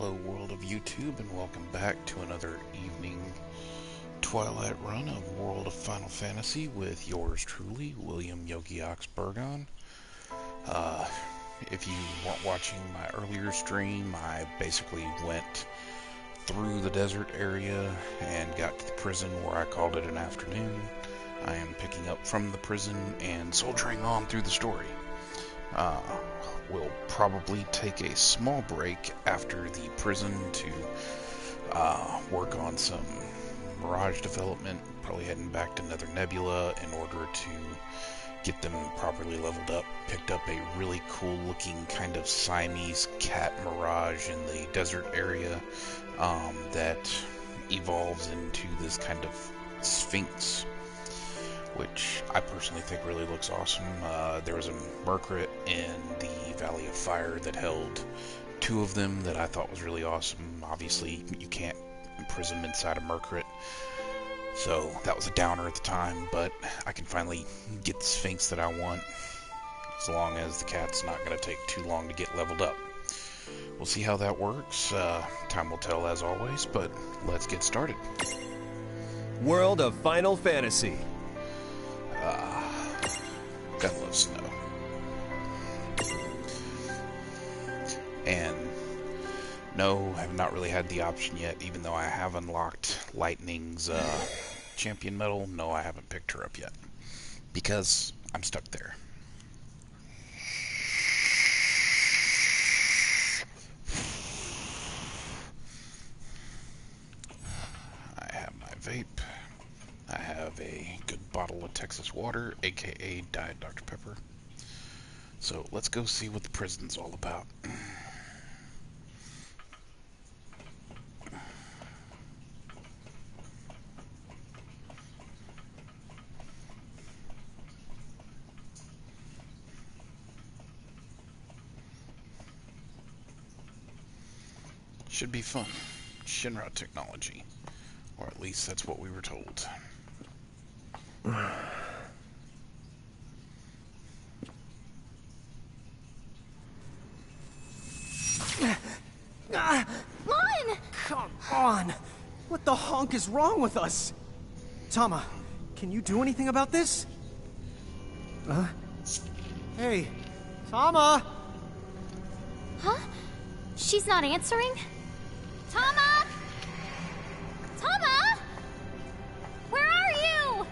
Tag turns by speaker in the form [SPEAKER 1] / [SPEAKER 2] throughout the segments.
[SPEAKER 1] Hello world of YouTube, and welcome back to another evening Twilight run of World of Final Fantasy with yours truly, William Yogiaox Berghahn. If you weren't watching my earlier stream, I basically went through the desert area and got to the prison where I called it an afternoon. I am picking up from the prison and soldiering on through the story. We'll probably take a small break after the prison to work on some Mirage development, probably heading back to Nether Nebula in order to get them properly leveled up. Picked up a really cool looking kind of Siamese cat Mirage in the desert area that evolves into this kind of Sphinx, which I personally think really looks awesome. There was a Mercrit in the Valley of Fire that held two of them that I thought was really awesome. Obviously, you can't imprison them inside a Mercrit, so that was a downer at the time, but I can finally get the Sphinx that I want, as long as the cat's not going to take too long to get leveled up. We'll see how that works. Time will tell as always, but let's get started.
[SPEAKER 2] World of Final Fantasy.
[SPEAKER 1] Gotta love snow. And no, I have not really had the option yet, even though I have unlocked Lightning's champion medal. No, I haven't picked her up yet, because I'm stuck there. I have my vape. I have a good bottle of Texas water, aka Diet Dr. Pepper. So let's go see what the prison's all about. Should be fun. Shinra technology. Or at least that's what we were told.
[SPEAKER 3] Come on! What the honk is wrong with us? Tama, can you do anything about this? Hey, Tama!
[SPEAKER 4] Huh? She's not answering? Tama! Tama! Where are you?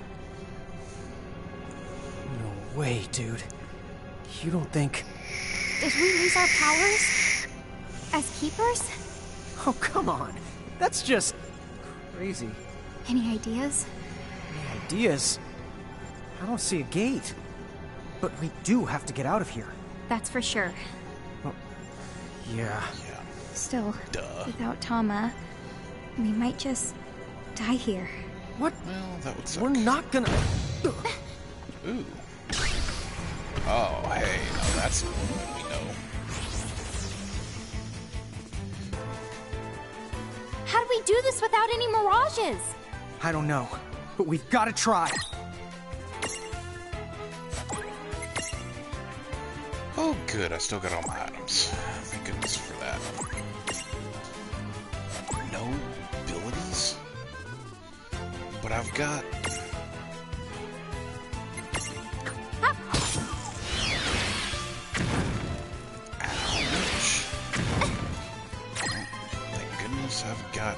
[SPEAKER 3] No way, dude. You don't think...
[SPEAKER 4] Did we lose our powers? As keepers?
[SPEAKER 3] Oh, come on. That's just... crazy.
[SPEAKER 4] Any ideas?
[SPEAKER 3] Any ideas? I don't see a gate. But we do have to get out of here.
[SPEAKER 4] That's for sure.
[SPEAKER 3] Oh, yeah.
[SPEAKER 4] Still,
[SPEAKER 1] Duh.
[SPEAKER 4] without Tama, we might just die here.
[SPEAKER 3] What?
[SPEAKER 1] Well, that would suck.
[SPEAKER 3] We're not gonna...
[SPEAKER 1] Ooh. Oh, hey, no, that's what we know.
[SPEAKER 4] How do we do this without any mirages?
[SPEAKER 3] I don't know, but we've got to try.
[SPEAKER 1] Oh, good, I still got all my items. Thank goodness for that. No abilities? But I've got... Ouch. Thank goodness I've got...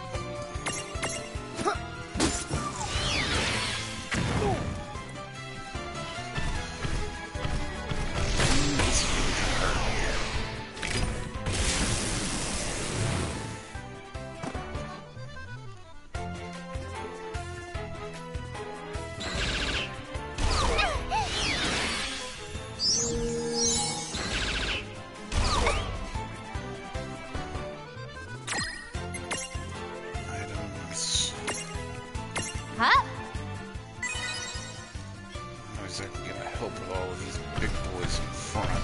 [SPEAKER 4] Huh?
[SPEAKER 1] I'm not exactly gonna help with all of these big boys in front.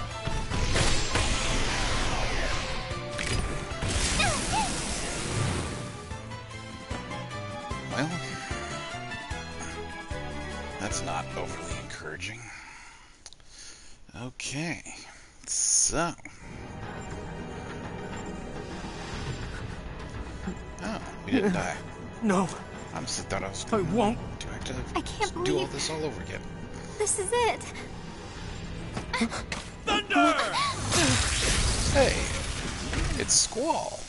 [SPEAKER 1] Well, that's not overly encouraging. Okay, so Oh, we didn't die.
[SPEAKER 3] No,
[SPEAKER 1] I honestly thought I was
[SPEAKER 3] I won't.
[SPEAKER 1] to have to
[SPEAKER 4] I can't
[SPEAKER 1] do all
[SPEAKER 4] believe-
[SPEAKER 1] this all over again.
[SPEAKER 4] This is it.
[SPEAKER 2] Thunder!
[SPEAKER 1] Hey, it's Squall.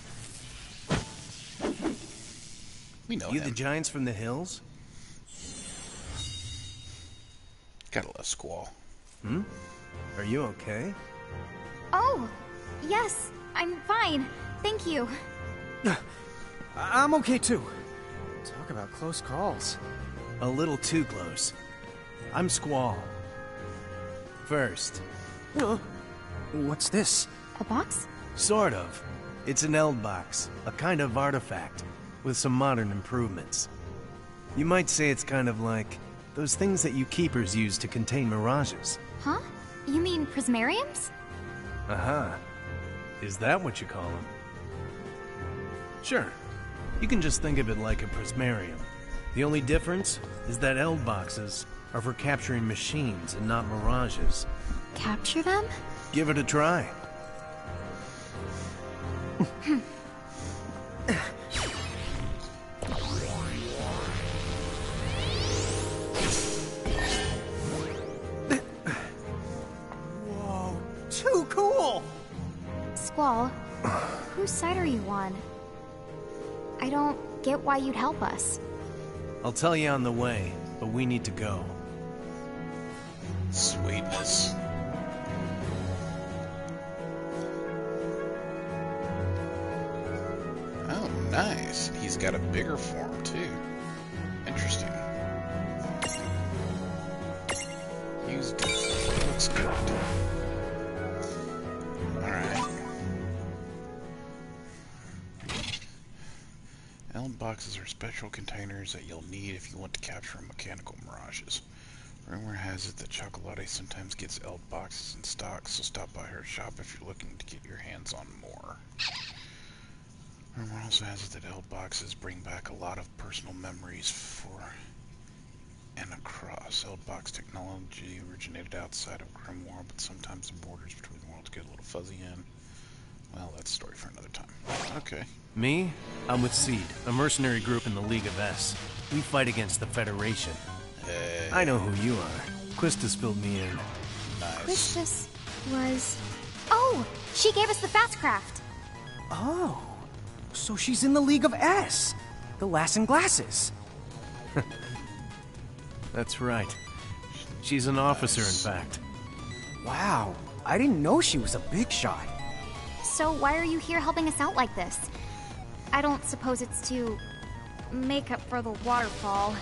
[SPEAKER 1] We know
[SPEAKER 5] You the
[SPEAKER 1] him.
[SPEAKER 5] giants from the hills?
[SPEAKER 1] Gotta love Squall.
[SPEAKER 5] Are you okay?
[SPEAKER 4] Oh, yes, I'm fine. Thank you.
[SPEAKER 3] I'm okay too. Talk about close calls.
[SPEAKER 5] A little too close. I'm Squall. First.
[SPEAKER 3] What's this?
[SPEAKER 4] A box?
[SPEAKER 5] Sort of. It's an Eld box, a kind of artifact, with some modern improvements. You might say it's kind of like those things that you keepers use to contain mirages.
[SPEAKER 4] Huh? You mean prismariums?
[SPEAKER 5] Aha. Is that what you call them? Sure. You can just think of it like a prismarium. The only difference is that Eld boxes are for capturing machines and not mirages.
[SPEAKER 4] Capture them?
[SPEAKER 5] Give it a try.
[SPEAKER 3] Whoa, too cool!
[SPEAKER 4] Squall, whose side are you on? I don't get why you'd help us.
[SPEAKER 5] I'll tell you on the way, but we need to go.
[SPEAKER 1] Sweetness. Oh, nice. He's got a bigger form, too. Interesting. Used it. Looks good. Alright. Eld boxes are special containers that you'll need if you want to capture mechanical mirages. Rumor has it that Chocolate sometimes gets Eld boxes in stock, so stop by her shop if you're looking to get your hands on more. Rumor also has it that Eld boxes bring back a lot of personal memories for and across. Eld box technology originated outside of Grimoire, but sometimes the borders between worlds get a little fuzzy in. Well, that's a story for another time. Okay.
[SPEAKER 5] Me? I'm with Seed, a mercenary group in the League of S. We fight against the Federation. I know who you are. Quistis filled me in.
[SPEAKER 1] Nice.
[SPEAKER 4] Quistis was... Oh! She gave us the fast craft!
[SPEAKER 3] Oh, so she's in the League of S. The Lass and Glasses.
[SPEAKER 5] That's right. She's an officer, in fact.
[SPEAKER 3] Wow, I didn't know she was a big shot.
[SPEAKER 4] So why are you here helping us out like this? I don't suppose it's to make up for the waterfall.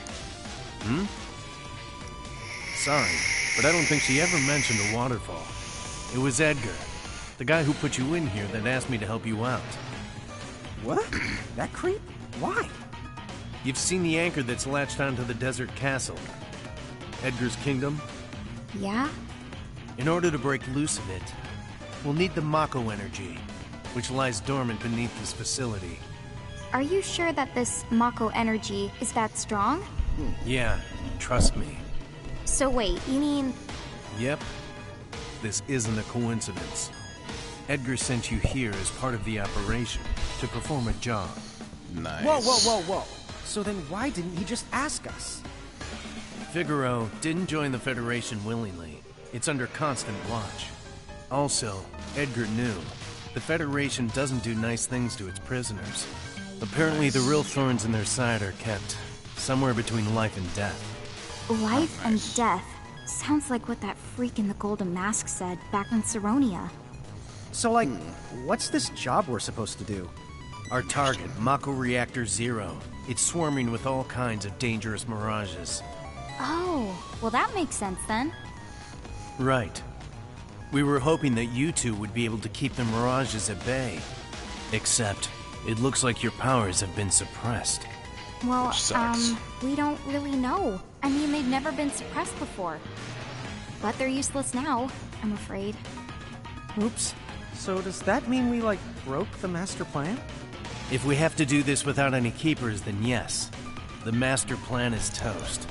[SPEAKER 5] Sorry, but I don't think she ever mentioned a waterfall. It was Edgar, the guy who put you in here, that asked me to help you out.
[SPEAKER 3] What? That creep? Why?
[SPEAKER 5] You've seen the anchor that's latched onto the desert castle. Edgar's kingdom?
[SPEAKER 4] Yeah?
[SPEAKER 5] In order to break loose of it, we'll need the Mako energy, which lies dormant beneath this facility.
[SPEAKER 4] Are you sure that this Mako energy is that strong?
[SPEAKER 5] Yeah, trust me.
[SPEAKER 4] So wait, you mean...
[SPEAKER 5] Yep. This isn't a coincidence. Edgar sent you here as part of the operation, to perform a job.
[SPEAKER 1] Nice.
[SPEAKER 3] Whoa. So then why didn't he just ask us?
[SPEAKER 5] Figaro didn't join the Federation willingly. It's under constant watch. Also, Edgar knew. The Federation doesn't do nice things to its prisoners. Apparently the real thorns in their side are kept somewhere between life and death.
[SPEAKER 4] Life and death. Sounds like what that freak in the golden mask said back in Saronia.
[SPEAKER 3] So like, what's this job we're supposed to do?
[SPEAKER 5] Our target, Mako Reactor Zero. It's swarming with all kinds of dangerous mirages.
[SPEAKER 4] Oh, well that makes sense then.
[SPEAKER 5] Right. We were hoping that you two would be able to keep the mirages at bay. Except, it looks like your powers have been suppressed.
[SPEAKER 4] Well,
[SPEAKER 1] Which sucks.
[SPEAKER 4] we don't really know. I mean, they've never been suppressed before. But they're useless now, I'm afraid.
[SPEAKER 3] Oops. So does that mean we, like, broke the master plan?
[SPEAKER 5] If we have to do this without any keepers, then yes. The master plan is toast.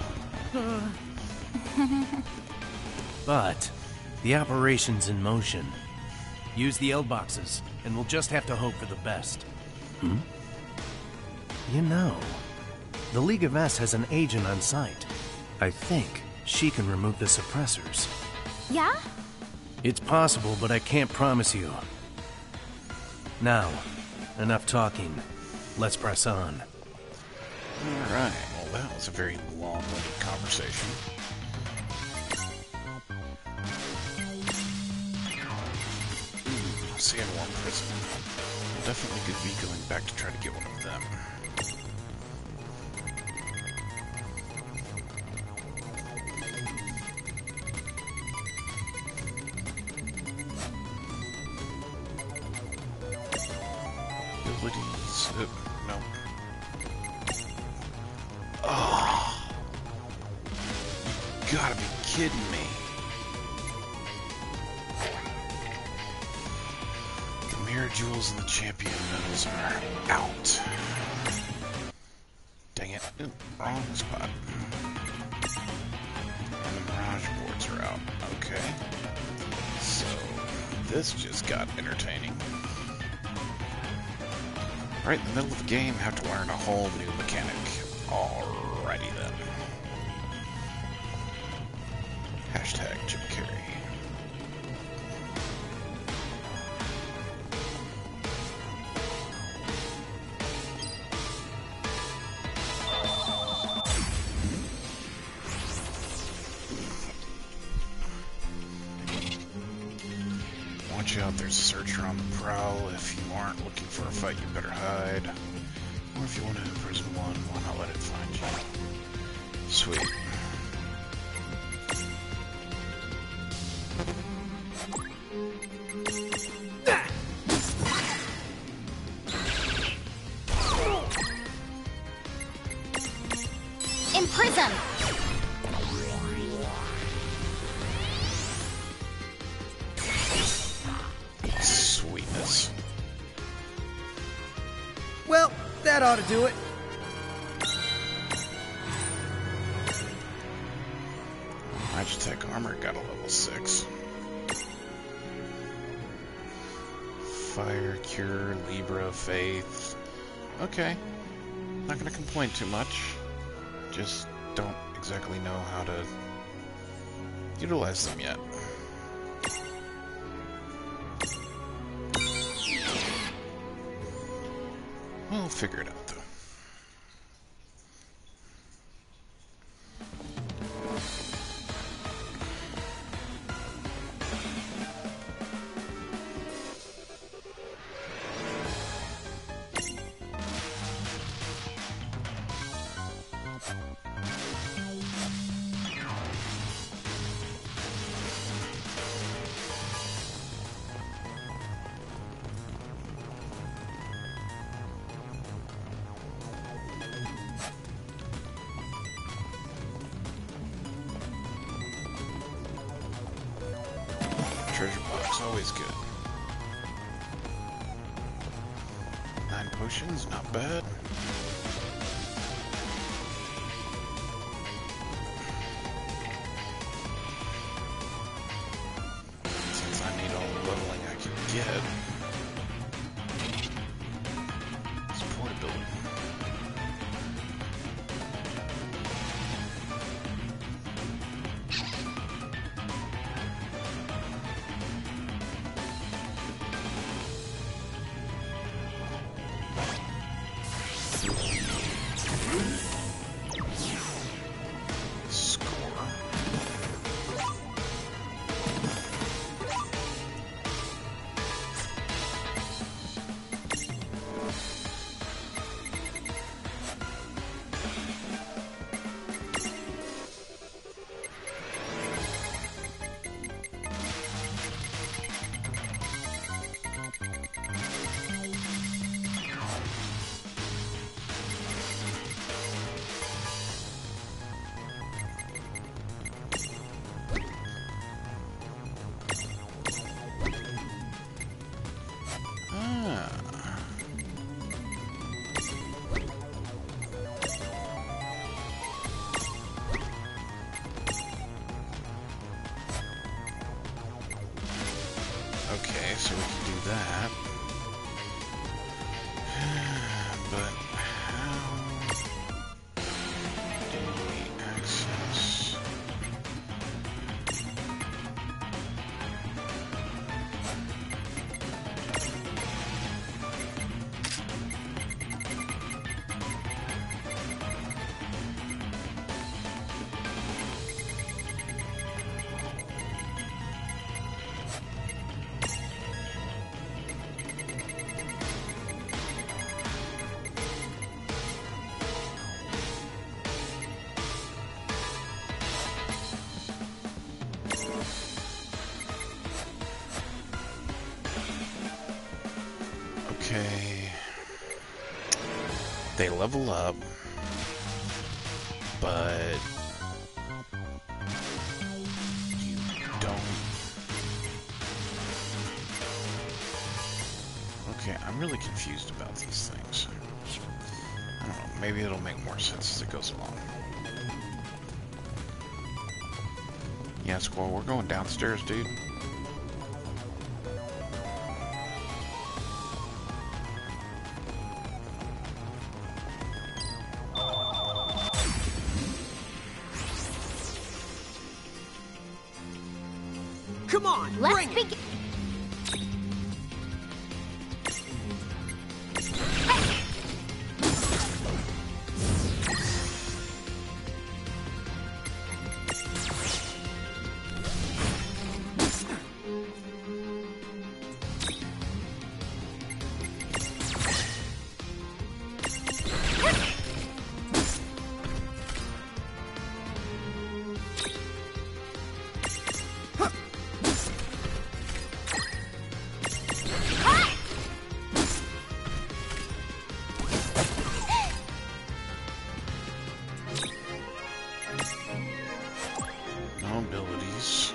[SPEAKER 5] But, the operation's in motion. Use the Eld boxes, and we'll just have to hope for the best. You know, the League of S has an agent on site. I think she can remove the suppressors.
[SPEAKER 4] Yeah?
[SPEAKER 5] It's possible, but I can't promise you. Now, enough talking. Let's press on.
[SPEAKER 1] Alright, well that was a very long-winded conversation. Sandworm Prison. We'll definitely could be going back to try to get one of them. Abilities... no. Oh! You gotta be kidding me. Mirages and the champion medals are out. Dang it. Ooh, wrong spot. And the Mirage boards are out. Okay. So, this just got entertaining. Right in the middle of the game, have to learn a whole new mechanic. Alrighty then. Hashtag Jim Carrey. Watch out, there's a searcher on the prowl. If you aren't looking for a fight, you better hide. Or if you want to imprison one, why not let it find you? Sweet.
[SPEAKER 4] Imprison!
[SPEAKER 1] Sweetness.
[SPEAKER 3] Well, that ought to do it.
[SPEAKER 1] Magitech armor got a level 6. Fire, Cure, Libra, Faith. Okay. Not gonna complain too much. Just don't exactly know how to utilize them yet. We'll figure it out, though. Treasure box, always good. 9 potions, not bad. Since I need all the leveling I can get, it's portability. Okay, so we can do that. But how Okay. They level up, but you don't. Okay, I'm really confused about these things. I don't know, maybe it'll make more sense as it goes along. Yeah, Squall, we're going downstairs, dude.
[SPEAKER 3] Come on,
[SPEAKER 4] Let's
[SPEAKER 3] bring it!
[SPEAKER 4] begin.
[SPEAKER 1] No abilities.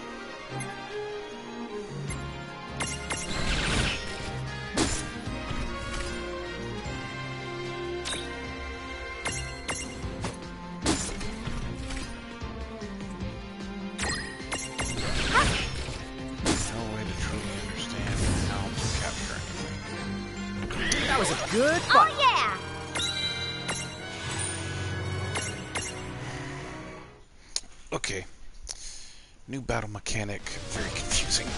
[SPEAKER 1] No way to truly understand how to capture anything.
[SPEAKER 3] That was a good
[SPEAKER 4] Oh
[SPEAKER 3] fight.
[SPEAKER 4] yeah!
[SPEAKER 1] Okay. New battle mechanic. Very confusing.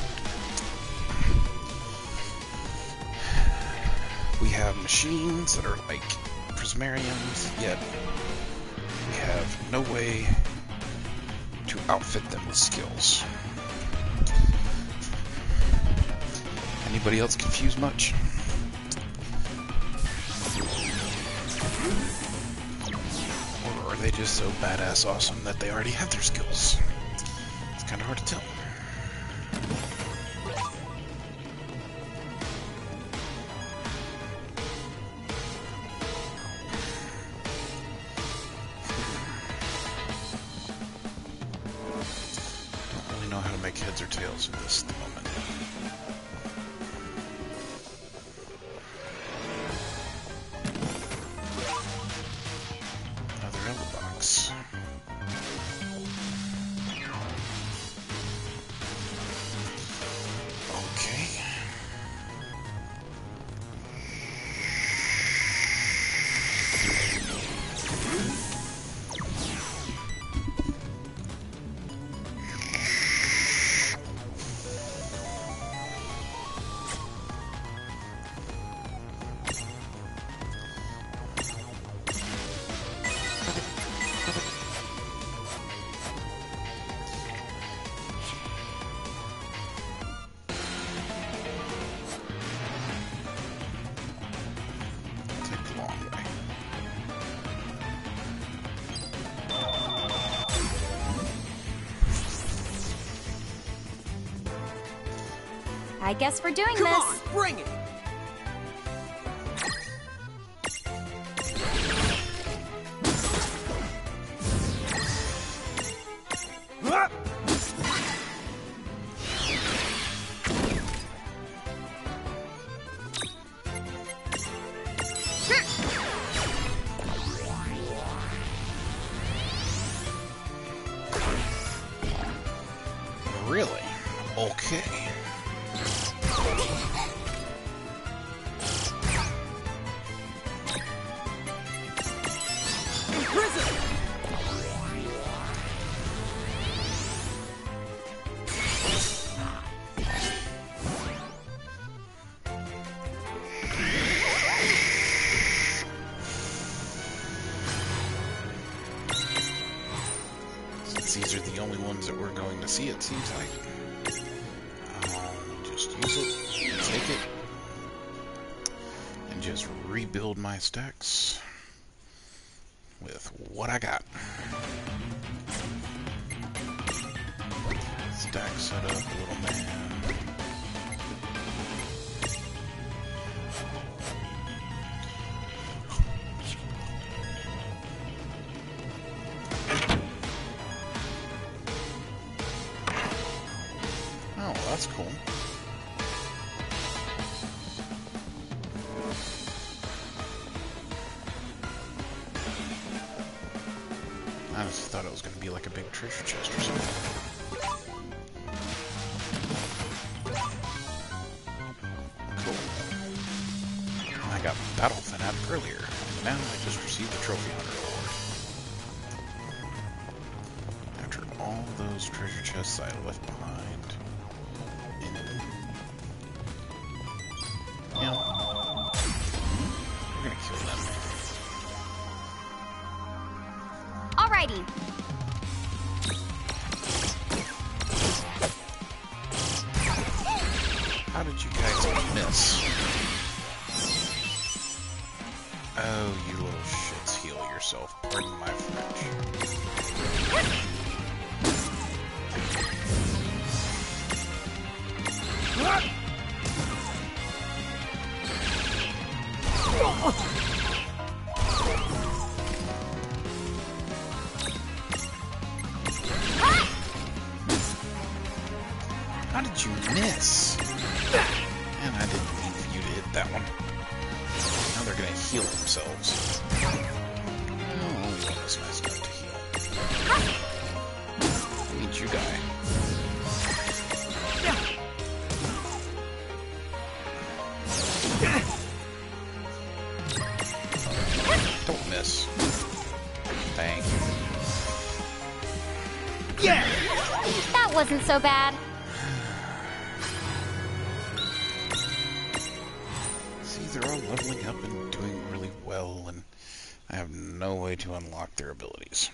[SPEAKER 1] We have machines that are like Prismarians, yet we have no way to outfit them with skills. Anybody else confused much? Or are they just so badass awesome that they already have their skills? It's kind of hard to tell. Don't really know how to make heads or tails of this at the moment. Another yellow box. Okay. Take the long way.
[SPEAKER 4] I guess we're doing
[SPEAKER 3] Come
[SPEAKER 4] this.
[SPEAKER 3] on, bring it! Ah!
[SPEAKER 1] Really? Okay.
[SPEAKER 3] Prison!
[SPEAKER 1] Since these are the only ones that we're going to see, it seems like. I'll just use it and take it. And just rebuild my stacks with what I got. Stack set up, little man. honestly thought it was going to be like a big treasure chest or something. Cool. I got Battle Fanatic earlier, and now I just received the Trophy Hunter Award. After all those treasure chests I left behind. Yeah. We're gonna kill them.
[SPEAKER 4] Alrighty.
[SPEAKER 1] How did you guys miss? Oh, you little shits, heal yourself. Pardon my French. How did you miss? Man, I didn't mean for you to hit that one. Now they're gonna heal themselves. Oh, only one was nice enough to heal. That means you die. Don't miss. Thank you.
[SPEAKER 3] Yeah!
[SPEAKER 4] That wasn't so bad.
[SPEAKER 1] See, they're all leveling up and doing really well, and I have no way to unlock their abilities.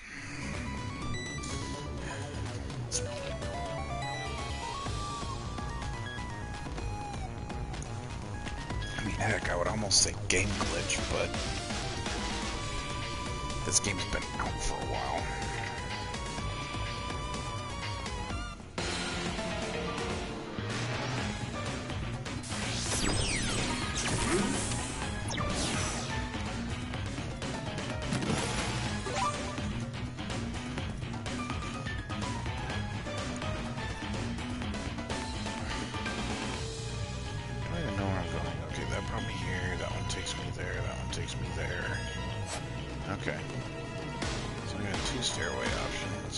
[SPEAKER 1] I mean, heck, I would almost say game glitch, but this game's been out for a while. Okay. So we got 2 stairway options.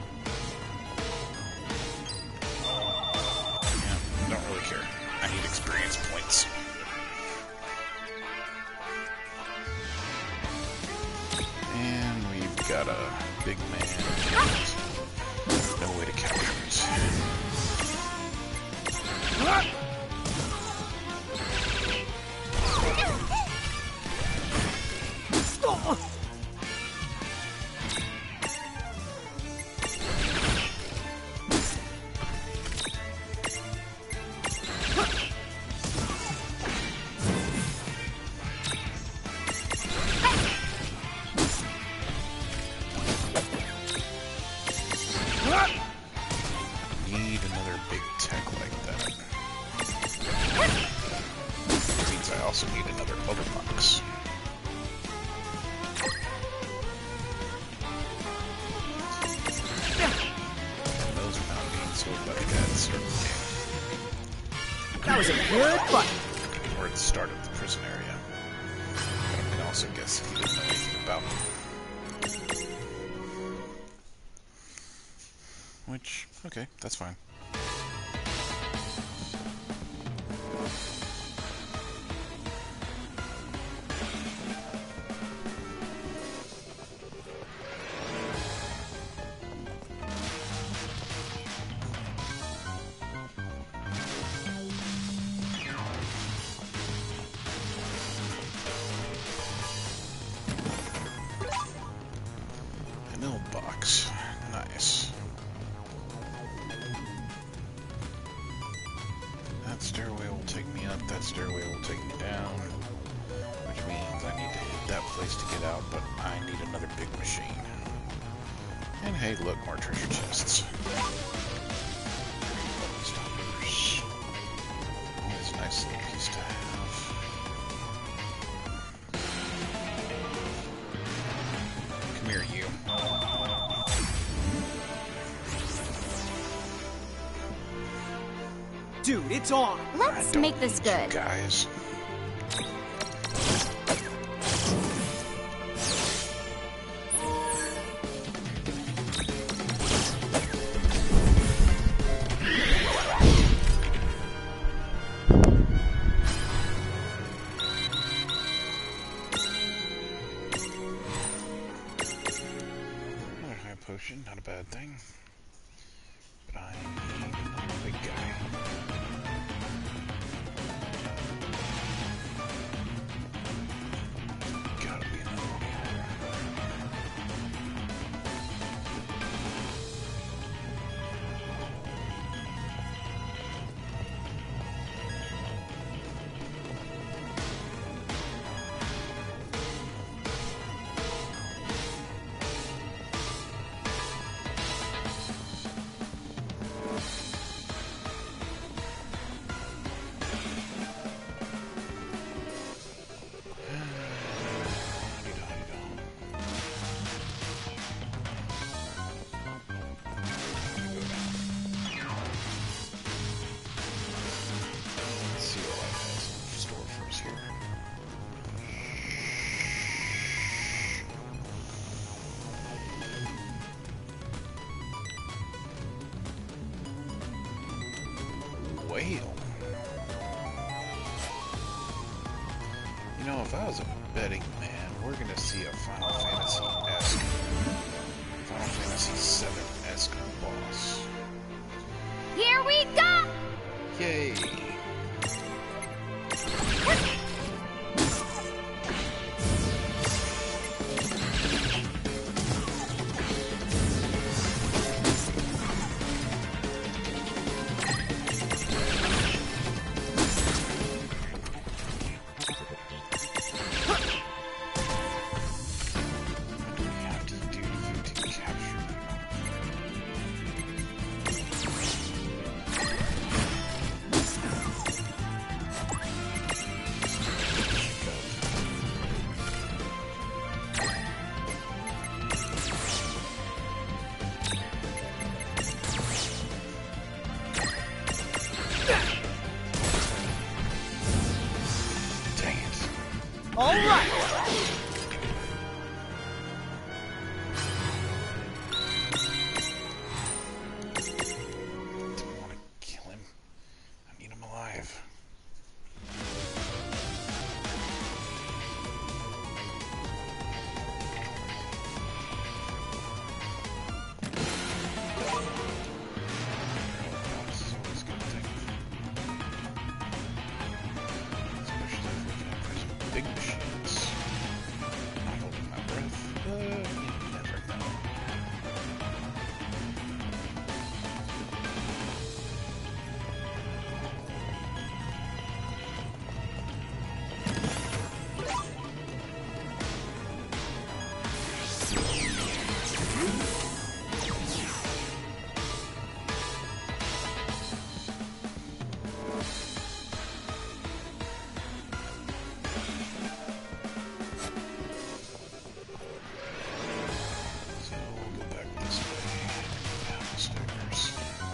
[SPEAKER 1] Yeah, don't really care. I need experience points. And we've got a big man. No way to capture it. Need another big tech like that. Which means I also need another bubble box. And those are not being sold by the guy at the start of the game.
[SPEAKER 3] That was a good fight.
[SPEAKER 1] Or at the start of the prison area. But I can also guess he didn't know anything about them. Which, okay, that's fine. An mill box. Nice. That stairway will take me up, that stairway will take me down. Which means I need to hit that place to get out, but I need another big machine. And hey, look, more treasure chests. Stoppers. Always a nice little piece to have. Come here, you.
[SPEAKER 3] Dude, it's on.
[SPEAKER 4] Let's make this good.
[SPEAKER 1] Guys. bad thing. But I need another big guy. Gotta be another one here. Whale. You know, if I was a betting man, we're gonna see a Final Fantasy-esque, Final Fantasy VII-esque boss.
[SPEAKER 4] Here we go!
[SPEAKER 1] Yay!
[SPEAKER 3] All right.
[SPEAKER 1] Don't want to kill him. I need him alive. This is always a good thing. Especially if we can imprison big machines. Not holding my breath. You never know. So we'll go back this way, down the stairs.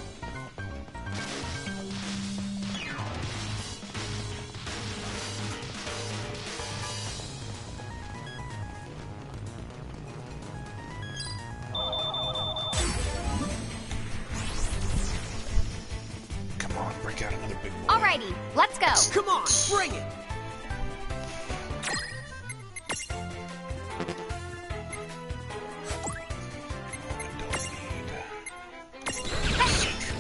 [SPEAKER 1] Come on, break out another big boy.
[SPEAKER 4] Alrighty, let's go.
[SPEAKER 3] Come on, bring it.
[SPEAKER 1] I don't need Citrus.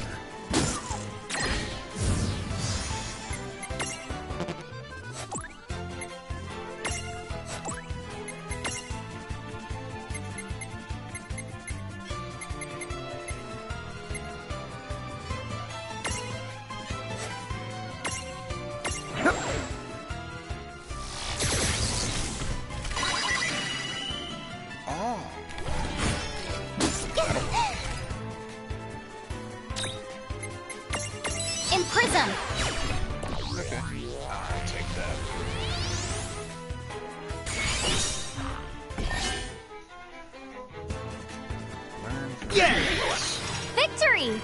[SPEAKER 1] Oh.
[SPEAKER 4] Imprison.
[SPEAKER 1] Okay. I'll take that. Learn from
[SPEAKER 3] Yeah.
[SPEAKER 1] this.
[SPEAKER 4] Victory!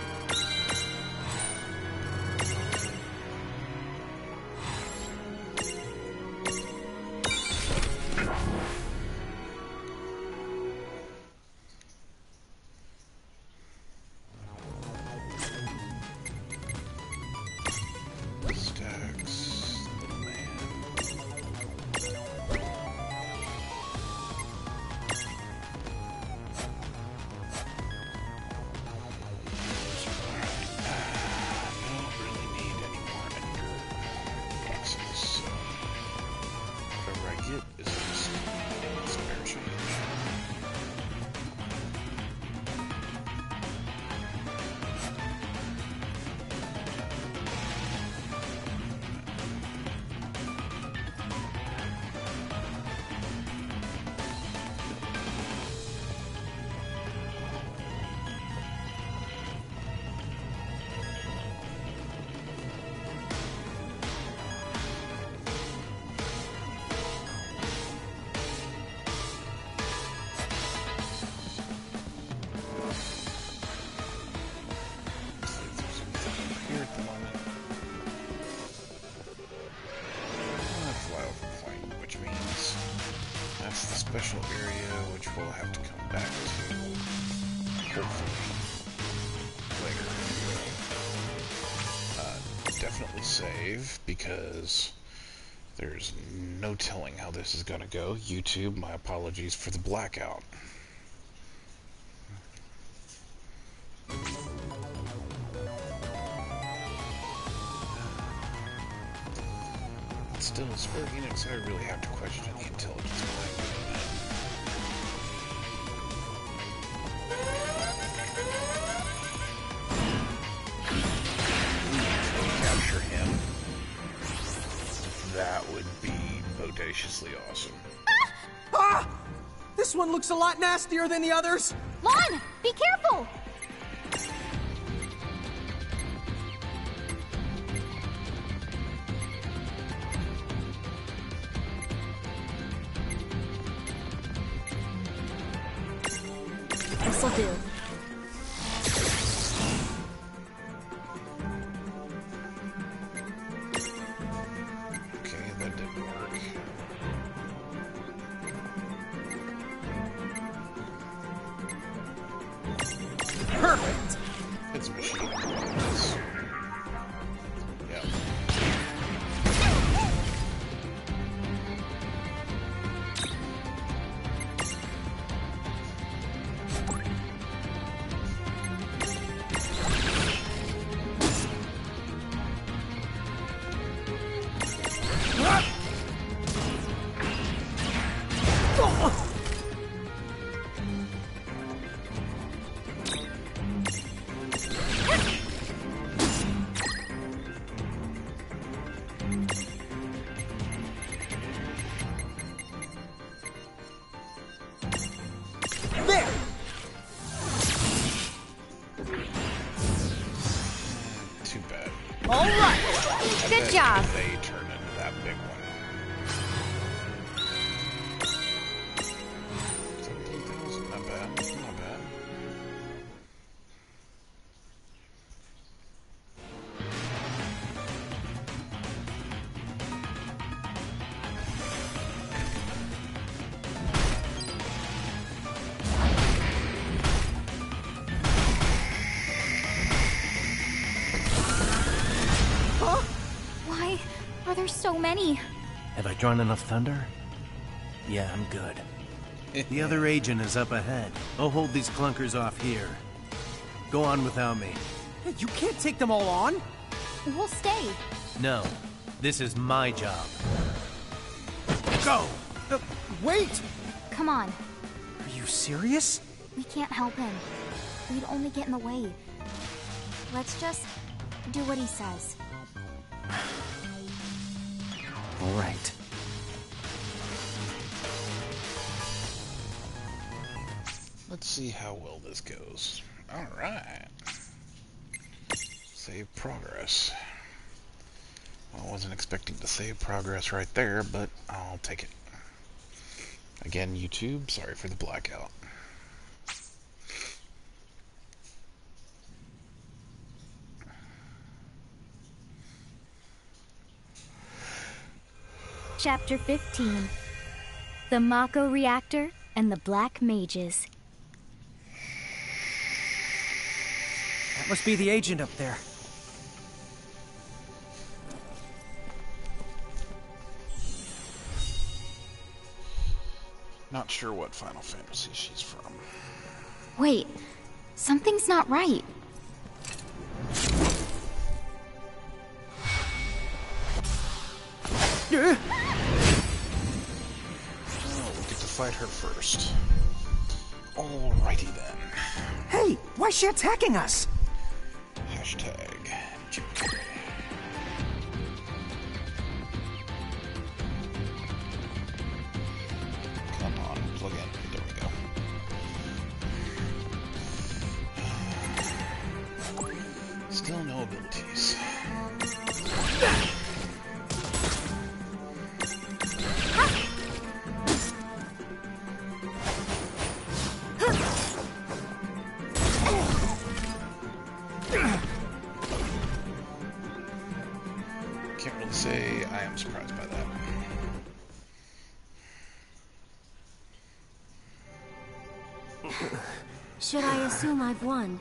[SPEAKER 1] Stacks, little man. get is just spare change. Special area, which we'll have to come back to, hopefully, later. Definitely save, because there's no telling how this is going to go. YouTube, my apologies for the blackout. Still, Square Enix, I really have to question the intelligence behind it. Capture him. That would be bodaciously awesome.
[SPEAKER 3] Ah! This one looks a lot nastier than the others!
[SPEAKER 4] Lon, be careful! This'll do.
[SPEAKER 1] Okay, that didn't work.
[SPEAKER 3] Perfect!
[SPEAKER 1] It's a machine. Yeah.
[SPEAKER 4] Good job.
[SPEAKER 1] They turn into that big one. 17,000, not bad, not bad.
[SPEAKER 4] Why are there so many?
[SPEAKER 5] Have I drawn enough thunder? Yeah, I'm good. The other agent is up ahead. I'll hold these clunkers off here. Go on without me.
[SPEAKER 3] Hey, you can't take them all on!
[SPEAKER 4] We'll stay.
[SPEAKER 5] No, this is my job. Go!
[SPEAKER 3] Wait!
[SPEAKER 4] Come on.
[SPEAKER 3] Are you serious?
[SPEAKER 4] We can't help him. We'd only get in the way. Let's just do what he says.
[SPEAKER 3] All right.
[SPEAKER 1] Let's see how well this goes. Alright. Save progress. Well, I wasn't expecting to save progress right there, but I'll take it. Again, YouTube, sorry for the blackout.
[SPEAKER 4] Chapter 15. The Mako Reactor and the Black Mages.
[SPEAKER 3] That must be the agent up there.
[SPEAKER 1] Not sure what Final Fantasy she's from.
[SPEAKER 4] Wait, something's not right.
[SPEAKER 1] fight her first. Alrighty then.
[SPEAKER 3] Hey, why is she attacking us?
[SPEAKER 1] Hashtag Gypsy. Come on, plug in. There we go. Still no abilities. Can't really say I am surprised by that.
[SPEAKER 6] Should I assume I've won?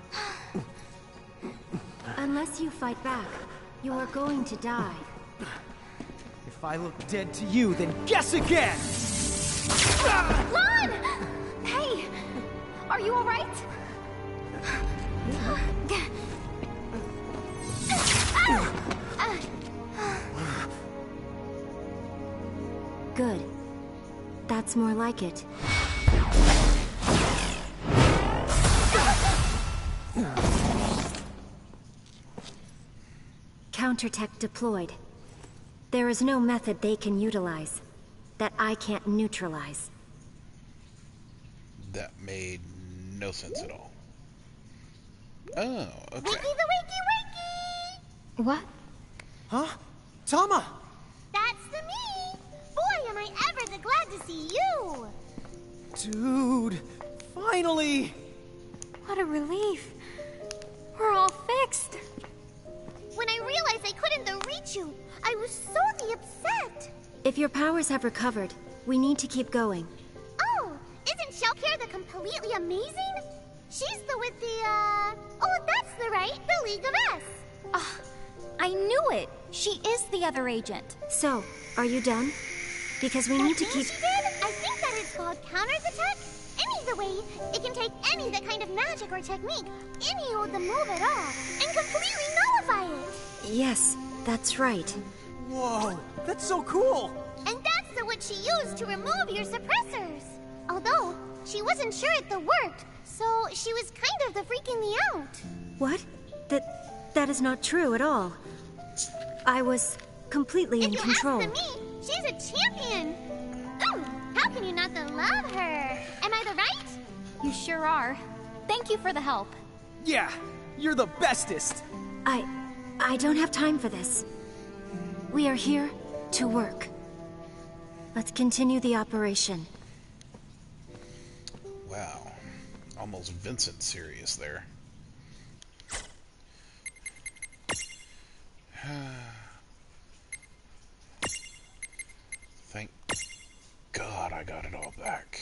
[SPEAKER 6] Unless you fight back, you are going to die.
[SPEAKER 3] If I look dead to you, then guess again!
[SPEAKER 4] Lon! Hey! Are you alright?
[SPEAKER 6] Good. That's more like it. Countertech deployed. There is no method they can utilize that I can't neutralize.
[SPEAKER 1] That made no sense at all. Oh, okay.
[SPEAKER 7] Wakey the wakey wakey!
[SPEAKER 4] What?
[SPEAKER 3] Huh? Tama!
[SPEAKER 7] That's the me! Boy, am I ever the glad to see you!
[SPEAKER 3] Dude, finally!
[SPEAKER 4] What a relief. We're all fixed.
[SPEAKER 7] When I realized I couldn't reach you, I was so upset!
[SPEAKER 6] If your powers have recovered, we need to keep going.
[SPEAKER 7] Oh, isn't Shellcare the completely amazing? She's the with the, oh, that's the right, the League of S.
[SPEAKER 4] I knew it. She is the other agent.
[SPEAKER 6] So, are you done? Because we need to
[SPEAKER 7] That
[SPEAKER 6] keep...
[SPEAKER 7] thing she did? I think that it's called counterattack. Any way, it can take any that kind of magic or technique, any old the move at all, and completely nullify it.
[SPEAKER 6] Yes, that's right.
[SPEAKER 3] Whoa, that's so cool!
[SPEAKER 7] And that's the what she used to remove your suppressors. Although, she wasn't sure if it worked, so she was kind of the freaking me out.
[SPEAKER 6] What? That is not true at all. I was completely in control.
[SPEAKER 7] If you ask me, she's a champion. Ooh, how can you not love her? Am I the right?
[SPEAKER 4] You sure are. Thank you for the help.
[SPEAKER 3] Yeah, you're the bestest!
[SPEAKER 6] I don't have time for this. We are here to work. Let's continue the operation.
[SPEAKER 1] Wow. Almost Vincent serious there. Thank God I got it all back.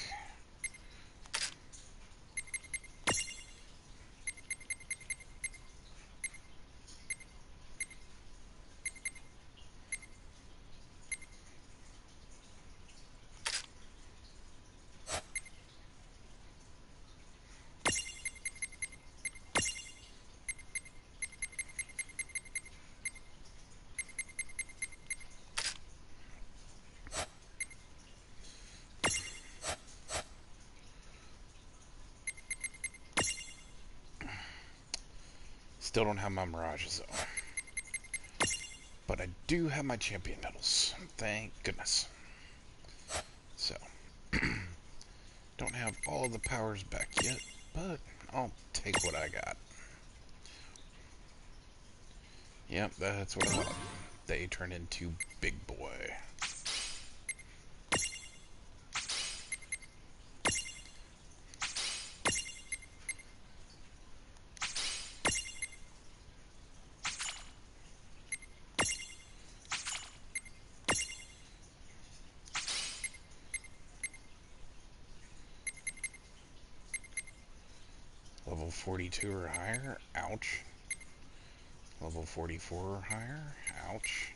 [SPEAKER 1] Still don't have my Mirages though. But I do have my champion medals. Thank goodness. So, don't have all of the powers back yet, but I'll take what I got. Yep, that's what I want. They turn into Big Boy. Level 42 or higher? Ouch. Level 44 or higher? Ouch.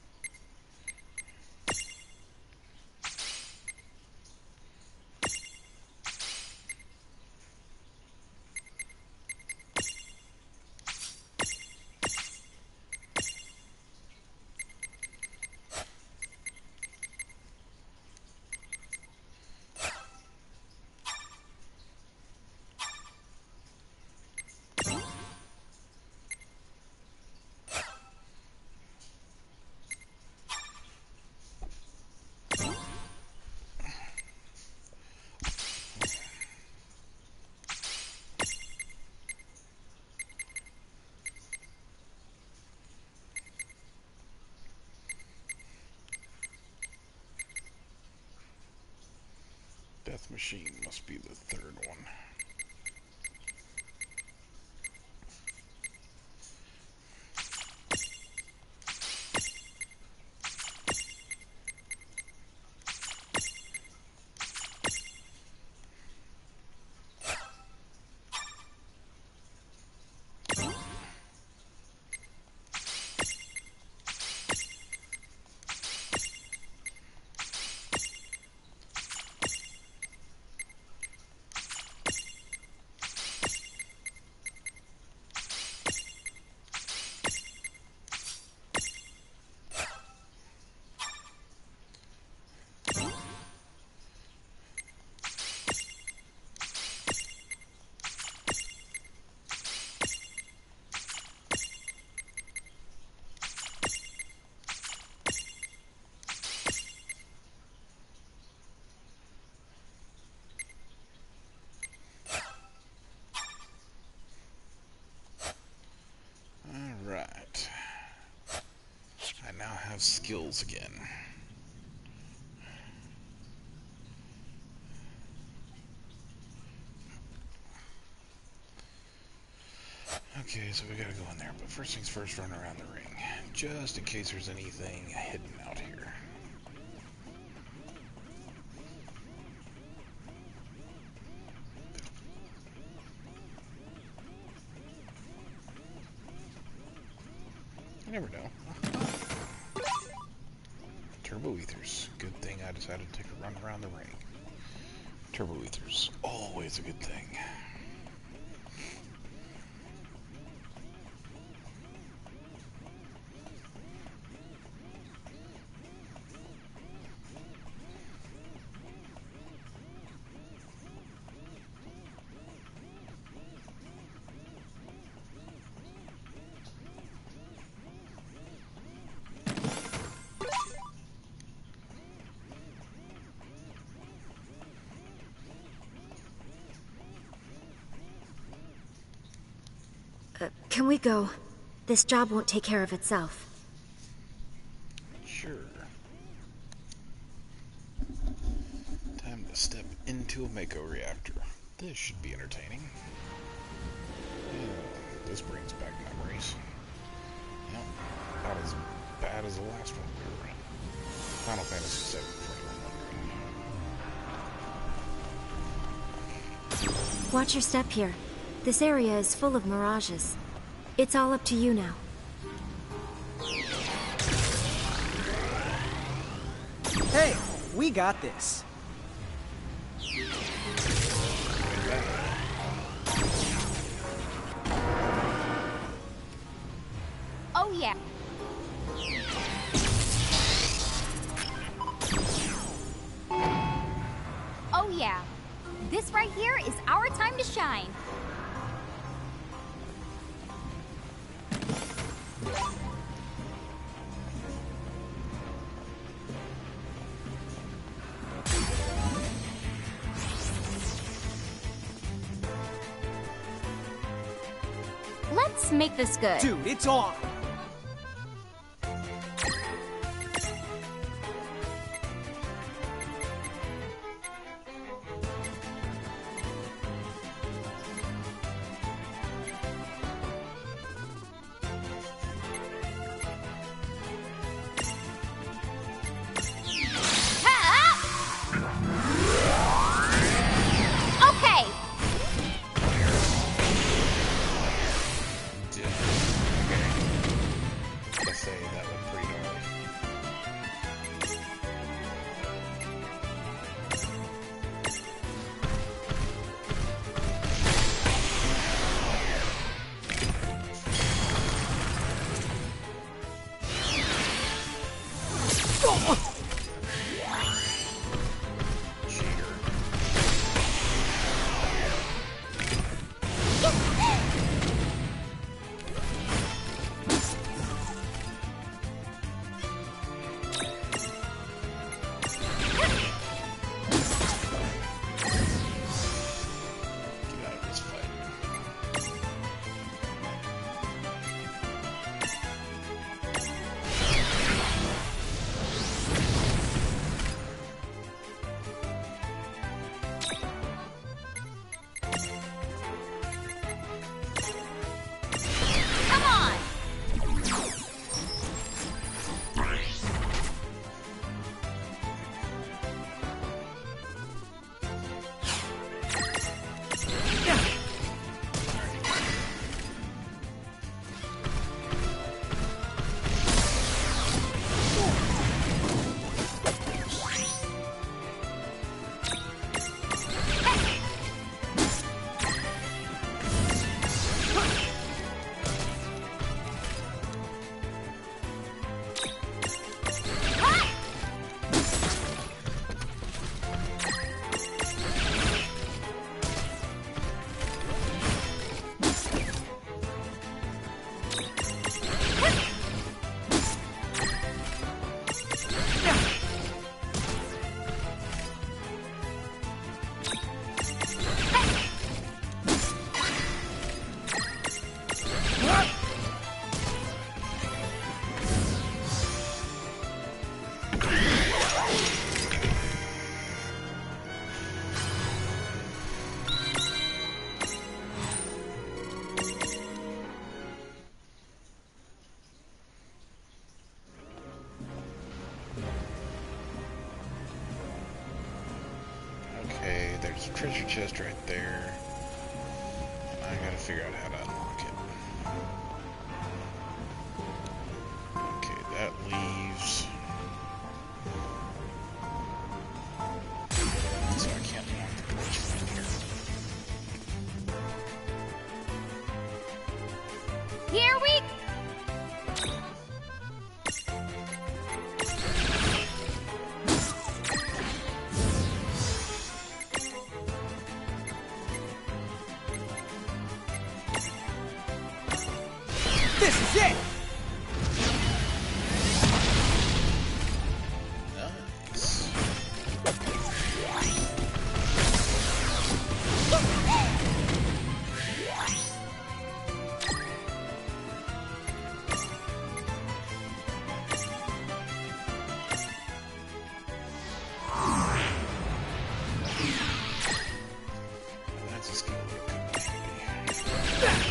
[SPEAKER 1] Death machine must be the third one. Skills again. Okay, so we gotta go in there, but first things first, run around the ring, just in case there's anything hidden out here. You never know. Turbo ethers. Good thing I decided to take a run around the ring. Turbo ethers. Always a good thing.
[SPEAKER 6] Can we go? This job won't take care of itself.
[SPEAKER 1] Sure. Time to step into a Mako reactor. This should be entertaining. Yeah, this brings back memories. Yep, about as bad as the last one we were in. Final Fantasy VII, for anyone wondering.
[SPEAKER 6] Watch your step here. This area is full of mirages. It's all up to you now.
[SPEAKER 3] Hey, we got this.
[SPEAKER 4] Oh yeah. Oh yeah. This right here is our time to shine. Let's make this good.
[SPEAKER 3] Dude, it's on!
[SPEAKER 1] there's a treasure chest right there. I gotta figure out how to unlock it. Okay, that leaves... So I can't unlock the doors from here.
[SPEAKER 4] Here we...
[SPEAKER 3] This is it!
[SPEAKER 1] Nice. That's a skill that could be.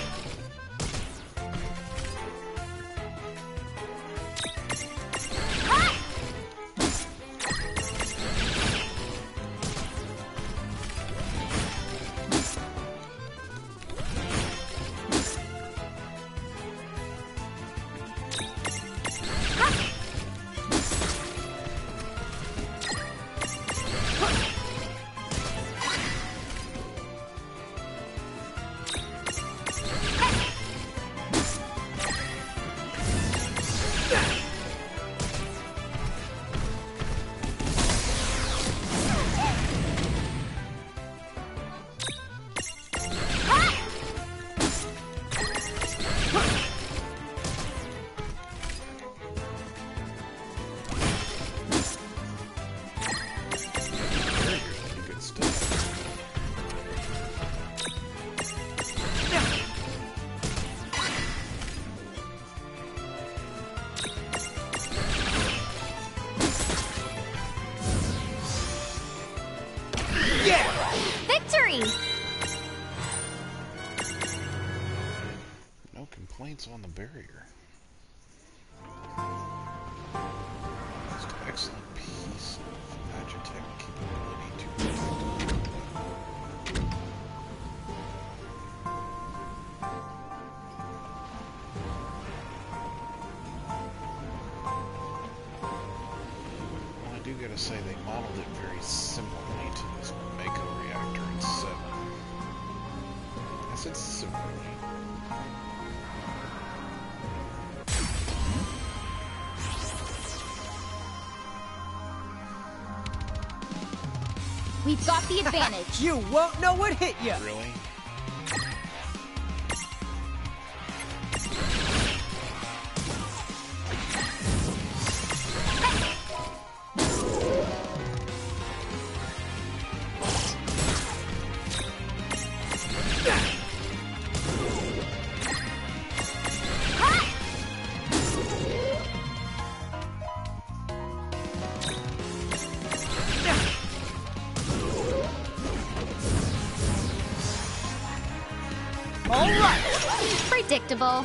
[SPEAKER 4] Victory!
[SPEAKER 1] No complaints on the barrier. Most excellent piece of Magitech capability to... Well, I do gotta say they modeled it very similarly to this Mako reactor in 7. I said similarly.
[SPEAKER 4] We've got the advantage.
[SPEAKER 3] You won't know what hit you!
[SPEAKER 1] Really?
[SPEAKER 4] Predictable.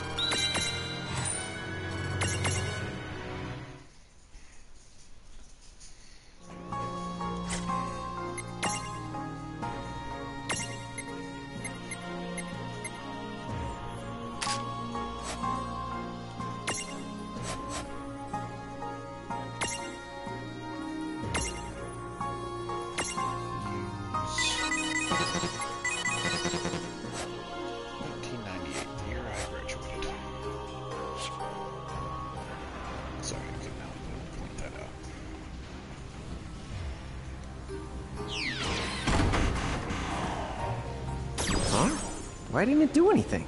[SPEAKER 3] Why didn't it do anything?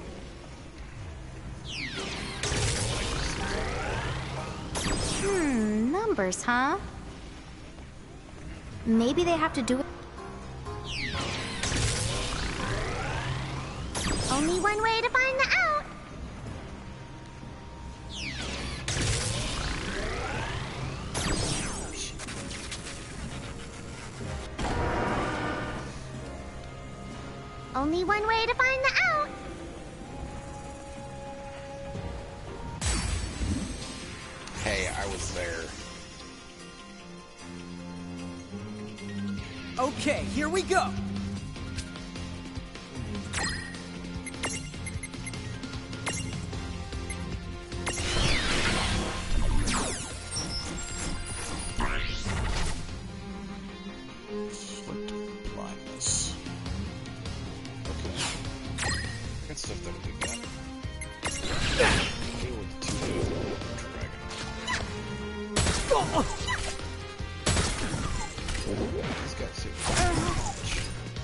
[SPEAKER 4] Numbers, huh? Maybe they have to do it.
[SPEAKER 7] Only one way to find the out. Only one way to find the out.
[SPEAKER 1] Hey, I was there.
[SPEAKER 3] Okay, here we go.
[SPEAKER 1] Inflict blindness. Okay. Good stuff that'll do that. Deal with the 2 dragon. These guys hit much.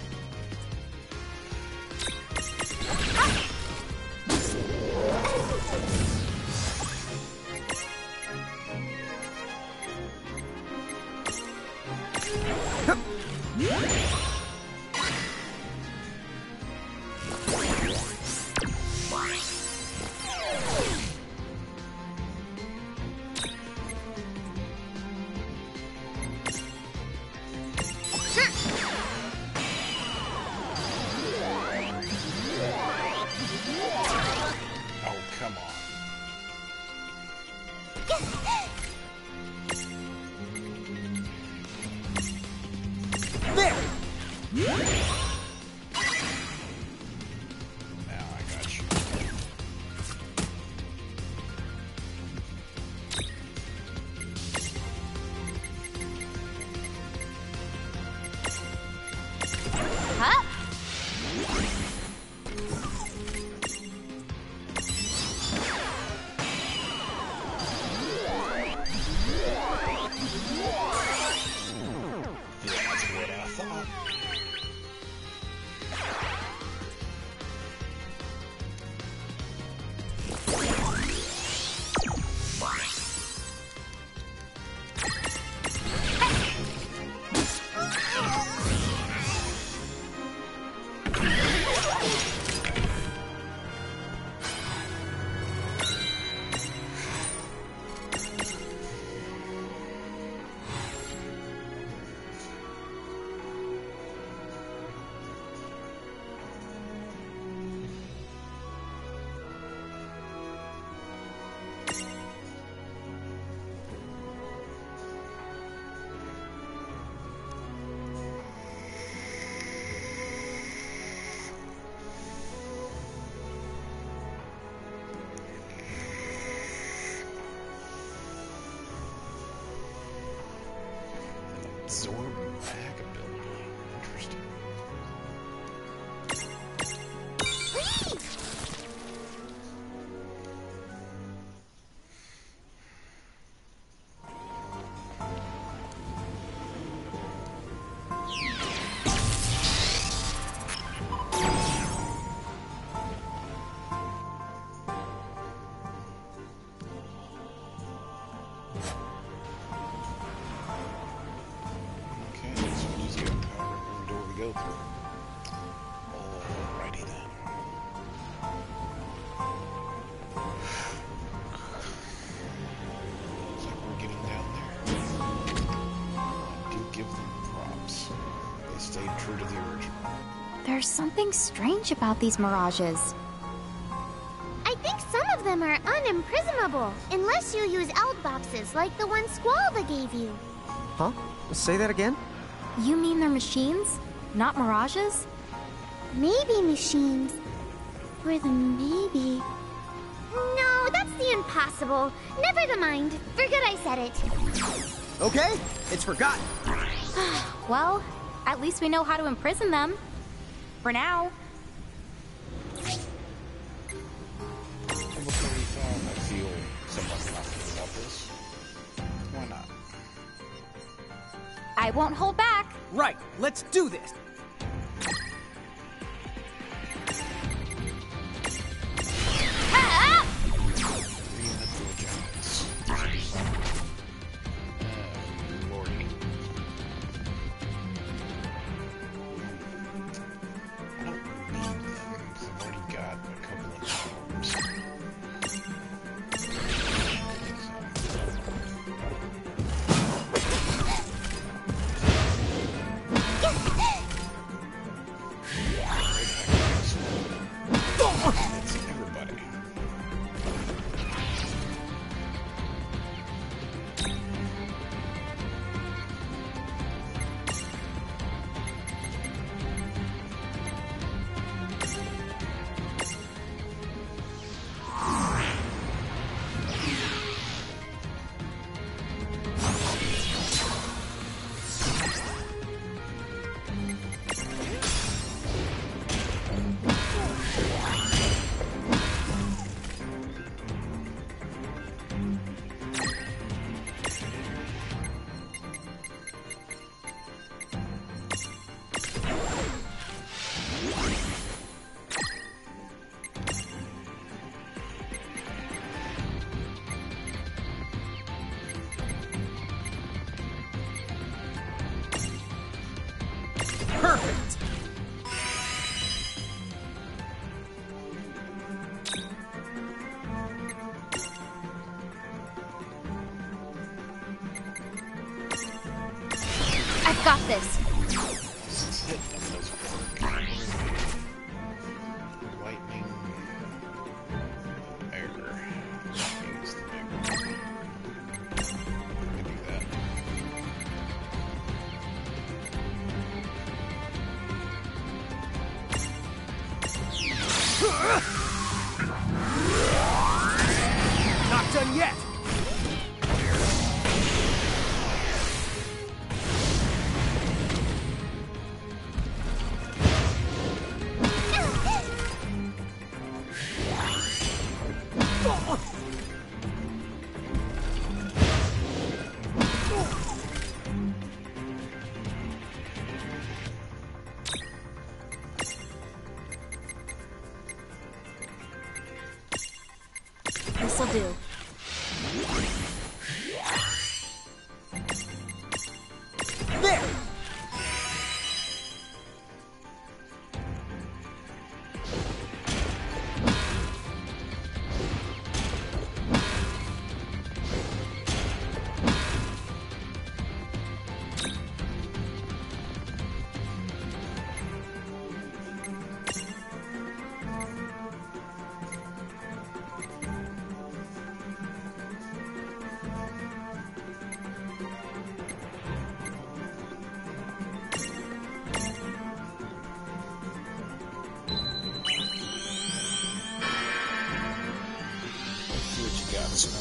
[SPEAKER 1] Absorb mag ability. Interesting. Go through. Alrighty then. Looks like we're getting down there. I do give them props. They stayed true to the original.
[SPEAKER 4] There's something strange about these mirages.
[SPEAKER 7] I think some of them are unimprisonable, unless you use out boxes like the one Squalva gave you.
[SPEAKER 3] Huh? Say that again?
[SPEAKER 4] You mean they're machines? Not mirages?
[SPEAKER 7] Maybe machines. Or the maybe... No, that's the impossible. Never the mind. Forget I said it.
[SPEAKER 3] Okay, it's forgotten.
[SPEAKER 4] Well, at least we know how to imprison them. For now.
[SPEAKER 1] Level 35, I feel somewhat confident about this. Why not?
[SPEAKER 4] I won't hold back.
[SPEAKER 3] Right, let's do this.
[SPEAKER 6] this.
[SPEAKER 1] Lightning. Air. Lightning's the big one. I can do that.
[SPEAKER 3] Not done yet!
[SPEAKER 6] This'll do.
[SPEAKER 3] There!
[SPEAKER 1] See what you got, Snow.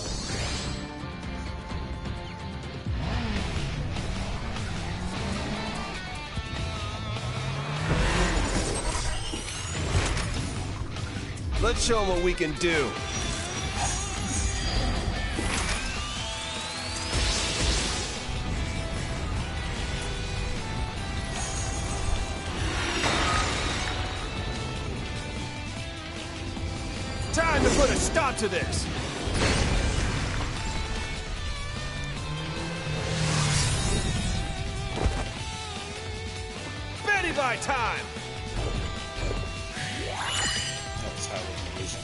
[SPEAKER 2] Let's show them what we can do.
[SPEAKER 3] Time to put a stop to this! Betty by time!
[SPEAKER 1] That's how we use them.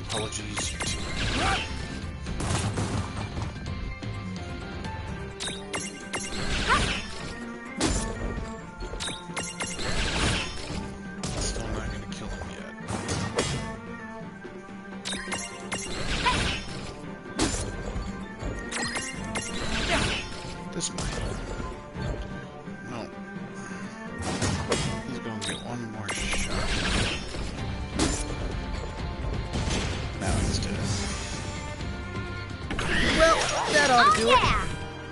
[SPEAKER 1] Apologies, YouTube. Still not gonna kill him yet. This might. No. He's gonna get one more shot. Now he's dead.
[SPEAKER 3] Well, that ought to do it.
[SPEAKER 7] Yeah!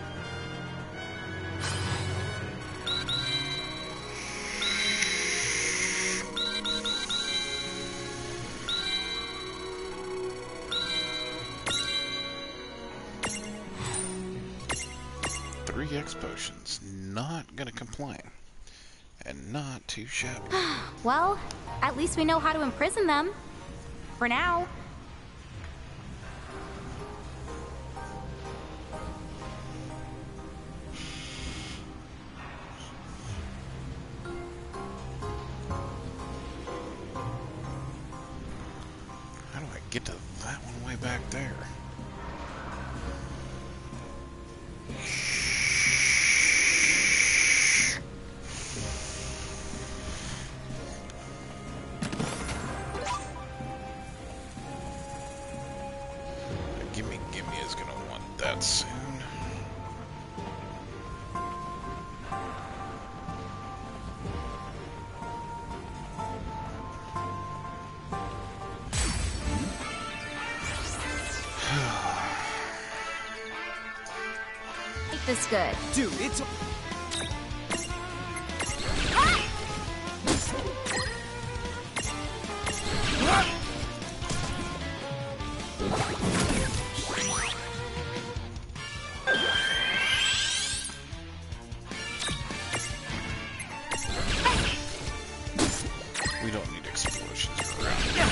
[SPEAKER 1] Three X potions. Not gonna complain. And not too shabby.
[SPEAKER 4] Well, at least we know how to imprison them. For now.
[SPEAKER 1] How do I get to that one way back there? Gimme is gonna want that soon.
[SPEAKER 4] Make this good.
[SPEAKER 3] Dude, it's...
[SPEAKER 1] We don't need explosions around here.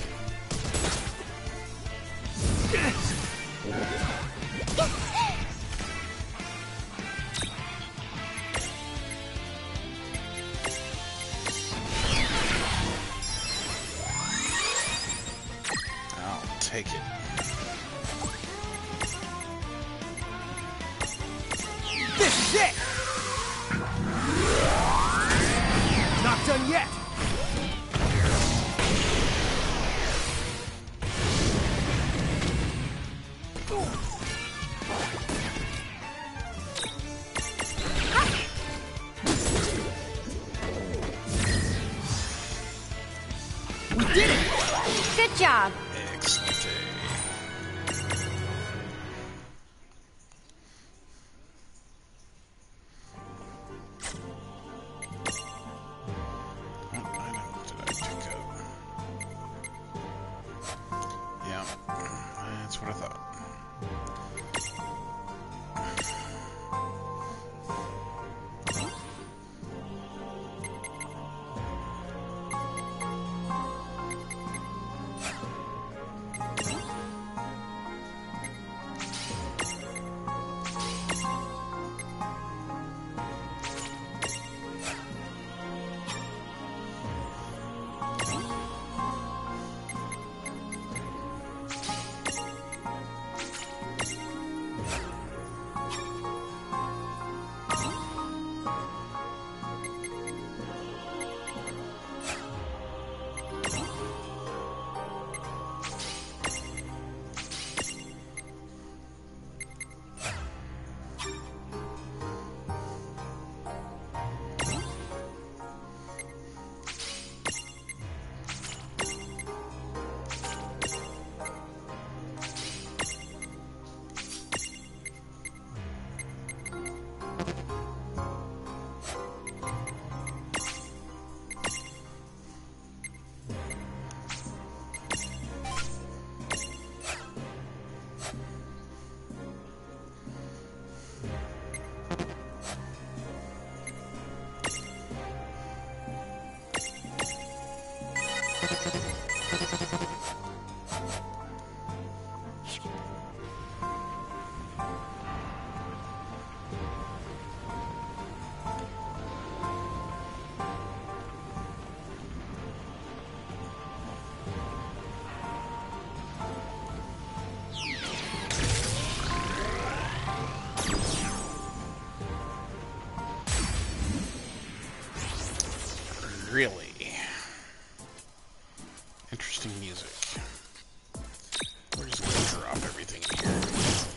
[SPEAKER 1] I'll take it.
[SPEAKER 3] This is it! Not done yet! We did it!
[SPEAKER 4] Good job.
[SPEAKER 1] Excellent. What item did I pick up? Yeah, that's what I thought. Really? Interesting music. We're just gonna drop everything in here.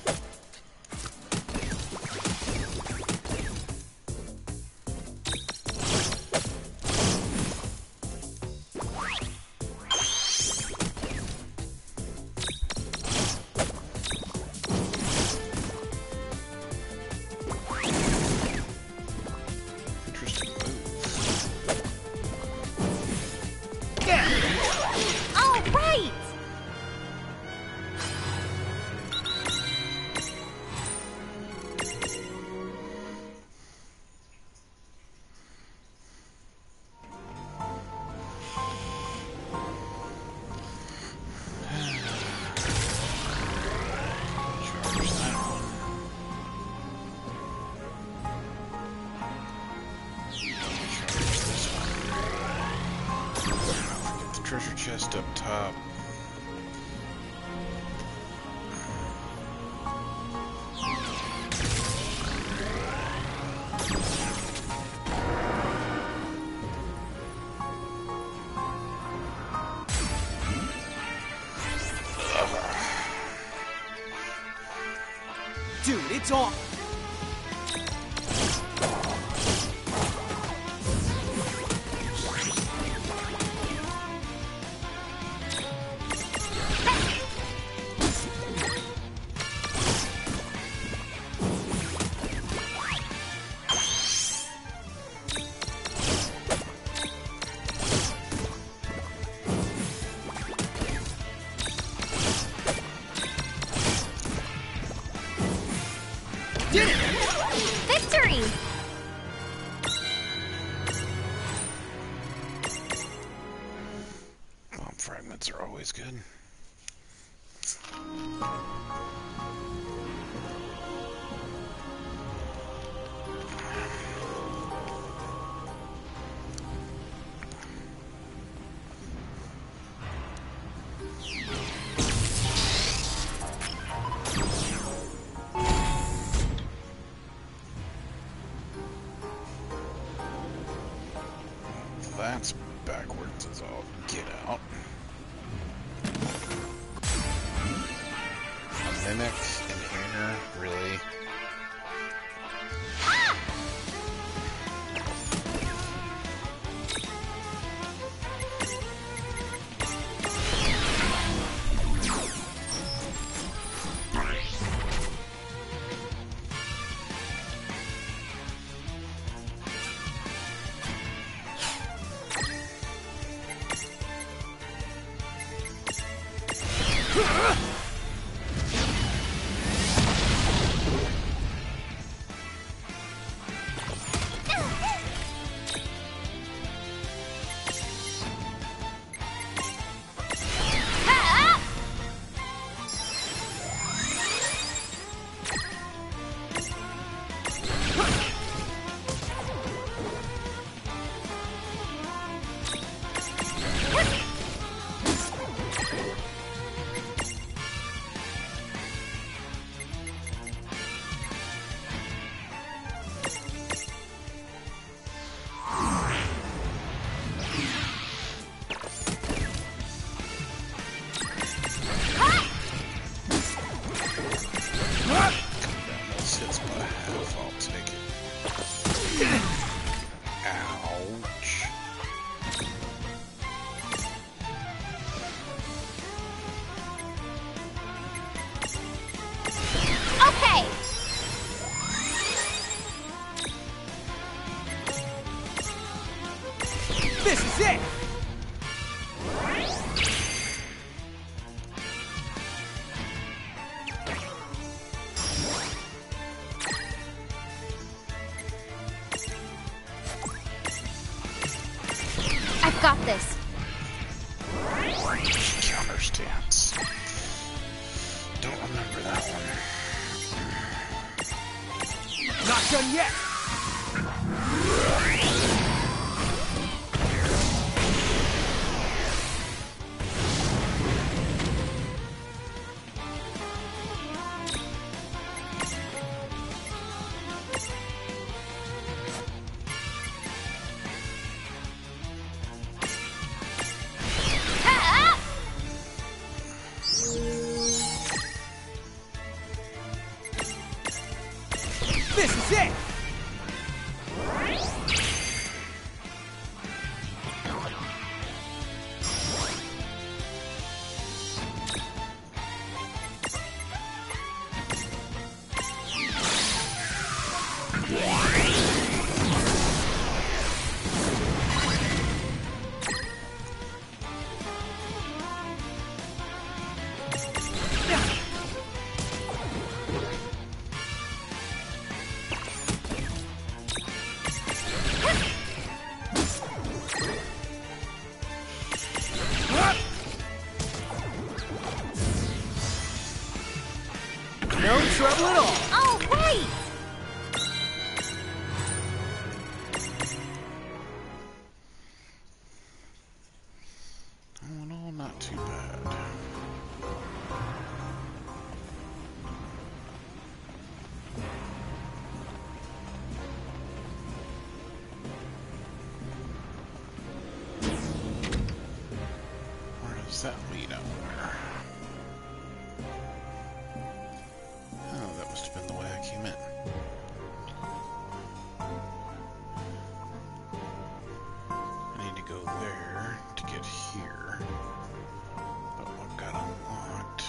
[SPEAKER 1] Treasure chest up top.
[SPEAKER 3] Dude, it's on.
[SPEAKER 4] Victory!
[SPEAKER 1] Bomb fragments are always good. That's backwards as all get out. A mimic in here, really?
[SPEAKER 3] This is it!
[SPEAKER 4] I've got this.
[SPEAKER 1] Counter stance. Don't remember that one.
[SPEAKER 3] Not done yet! This is it! No trouble at all.
[SPEAKER 4] Oh, wait!
[SPEAKER 1] Oh, no, not too bad. Where does that lead out there? Oh, that must have been the way I came in. I need to go there to get here. But what got unlocked?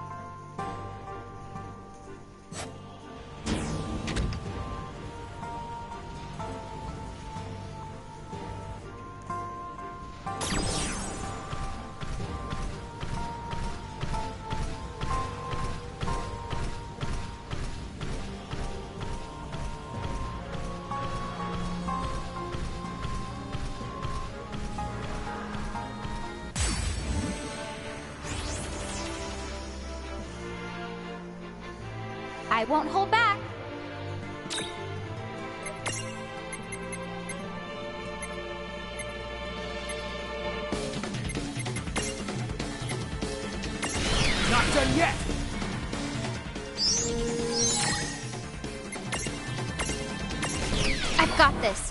[SPEAKER 4] I won't hold back.
[SPEAKER 3] Not done yet!
[SPEAKER 4] I've got this.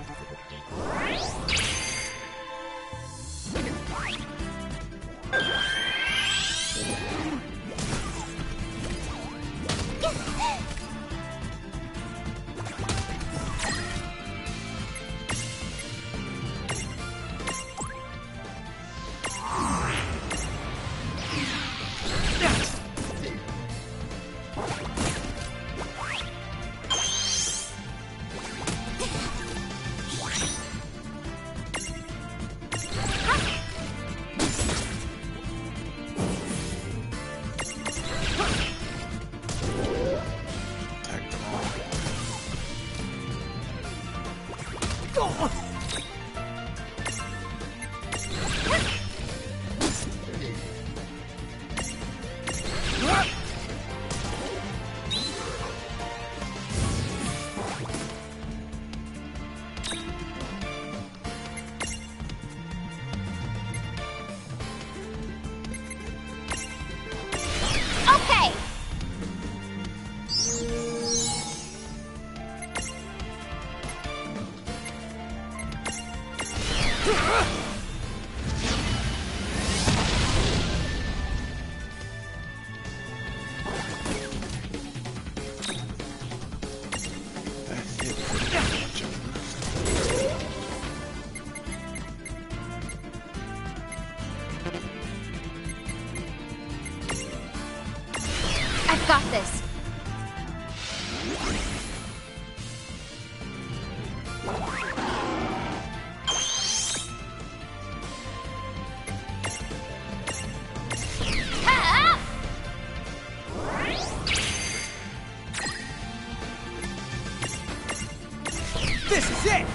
[SPEAKER 1] Attack them all.
[SPEAKER 4] Okay!
[SPEAKER 1] That hit pretty much of nothing.
[SPEAKER 4] I've got this. Ah!
[SPEAKER 3] This is it!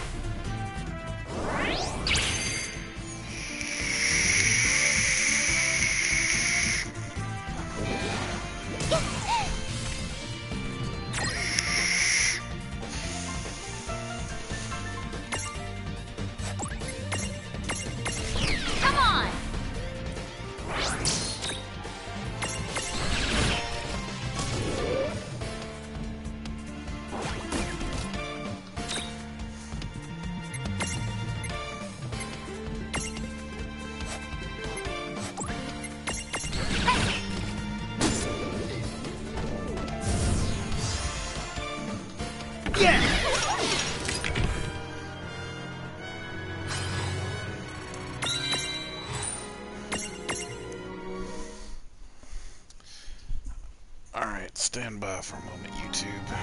[SPEAKER 4] Come on!
[SPEAKER 3] again!
[SPEAKER 1] Alright, stand by for a moment, YouTube.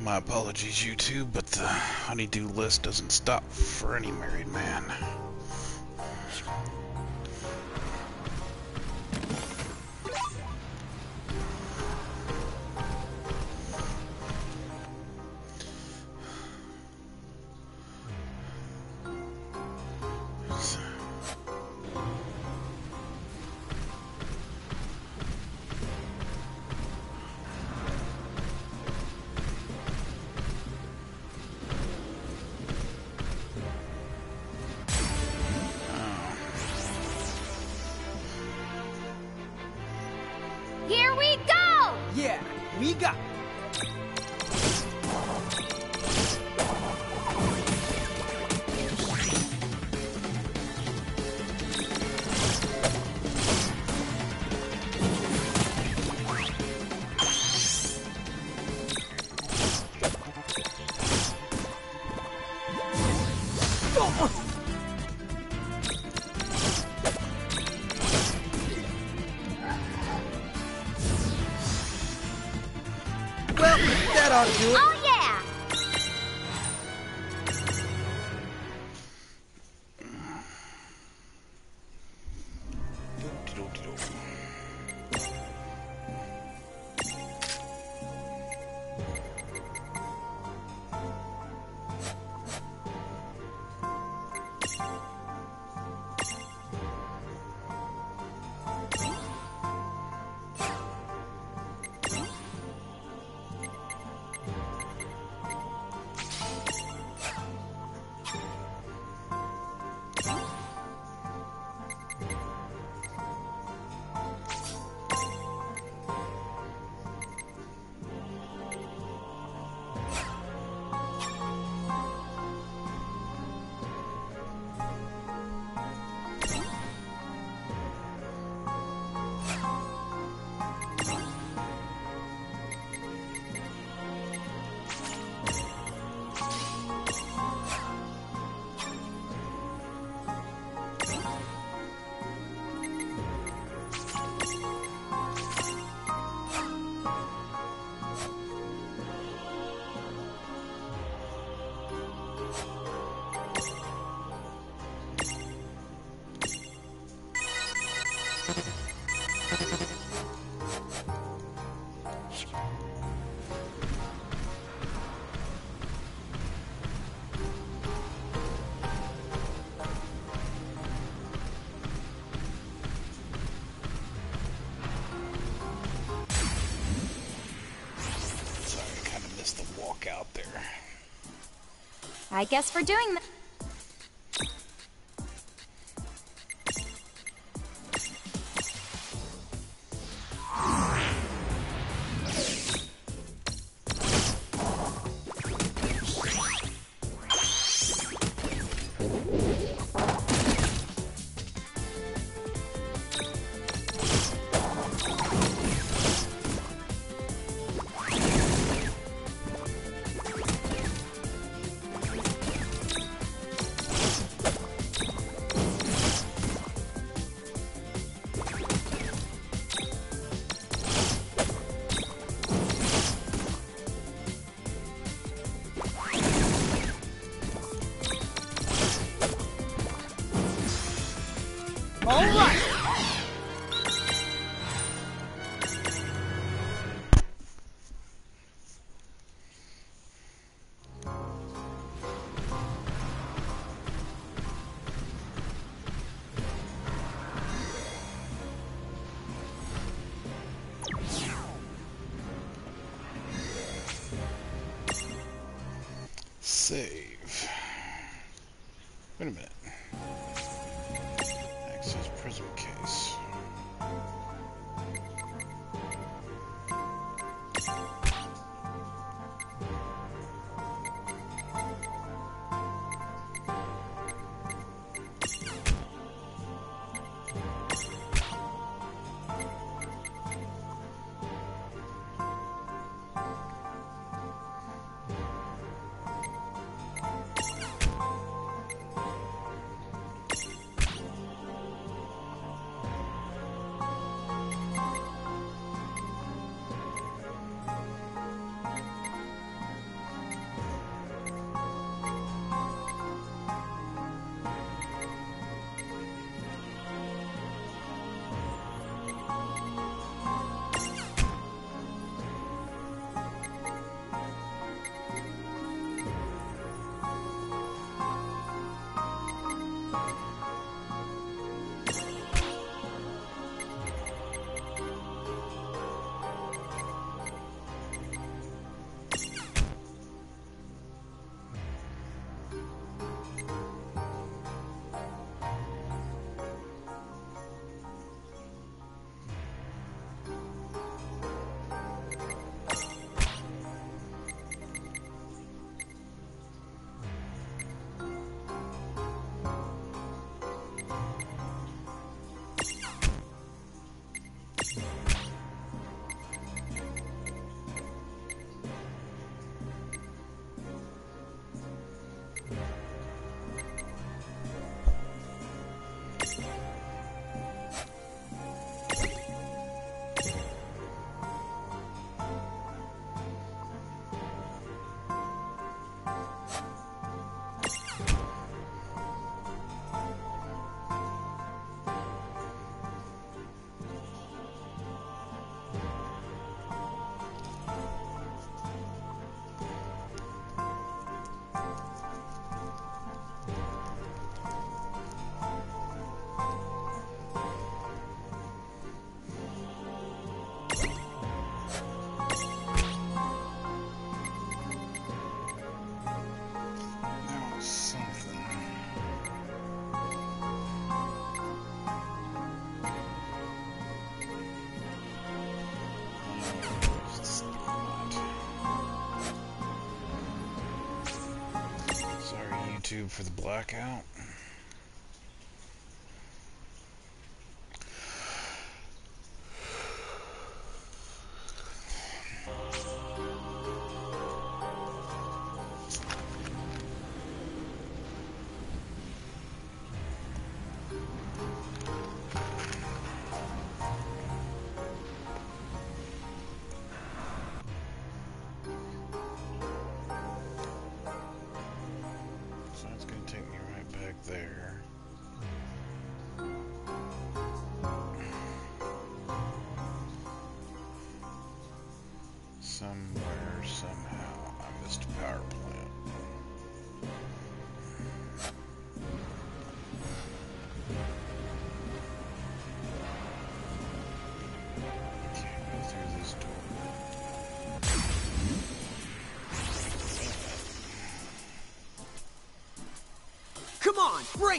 [SPEAKER 1] My apologies, YouTube, but the honeydew list doesn't stop for any married man.
[SPEAKER 4] Here we go!
[SPEAKER 3] Yeah, we got. Well, that ought to do it.
[SPEAKER 4] Oh yeah!
[SPEAKER 1] Out there.
[SPEAKER 4] I guess for doing that.
[SPEAKER 3] All right.
[SPEAKER 1] Save. Wait a minute. Access prism case. tube for the blackout. So that's going to take me right back there. Somewhere, somehow, I missed a power plant. Can't go through this door.
[SPEAKER 3] Come on, bring...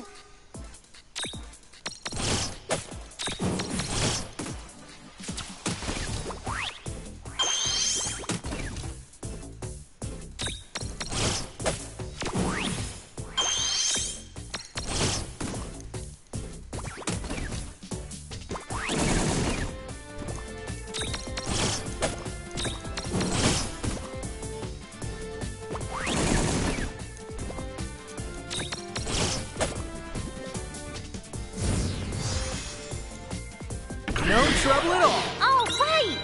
[SPEAKER 3] No trouble at all.
[SPEAKER 7] All right!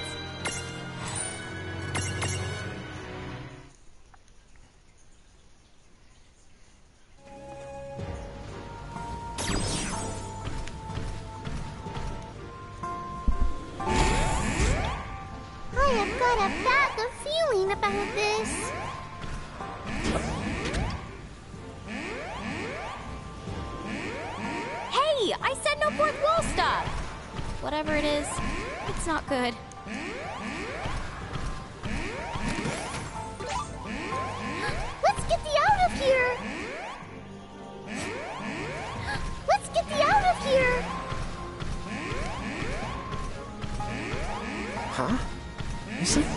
[SPEAKER 7] I have got a bad feeling about this.
[SPEAKER 4] Hey, I said no fourth wall stuff! Whatever it is, it's not good.
[SPEAKER 7] Let's get thee out of here! Let's get thee out of here!
[SPEAKER 3] Huh? Is it?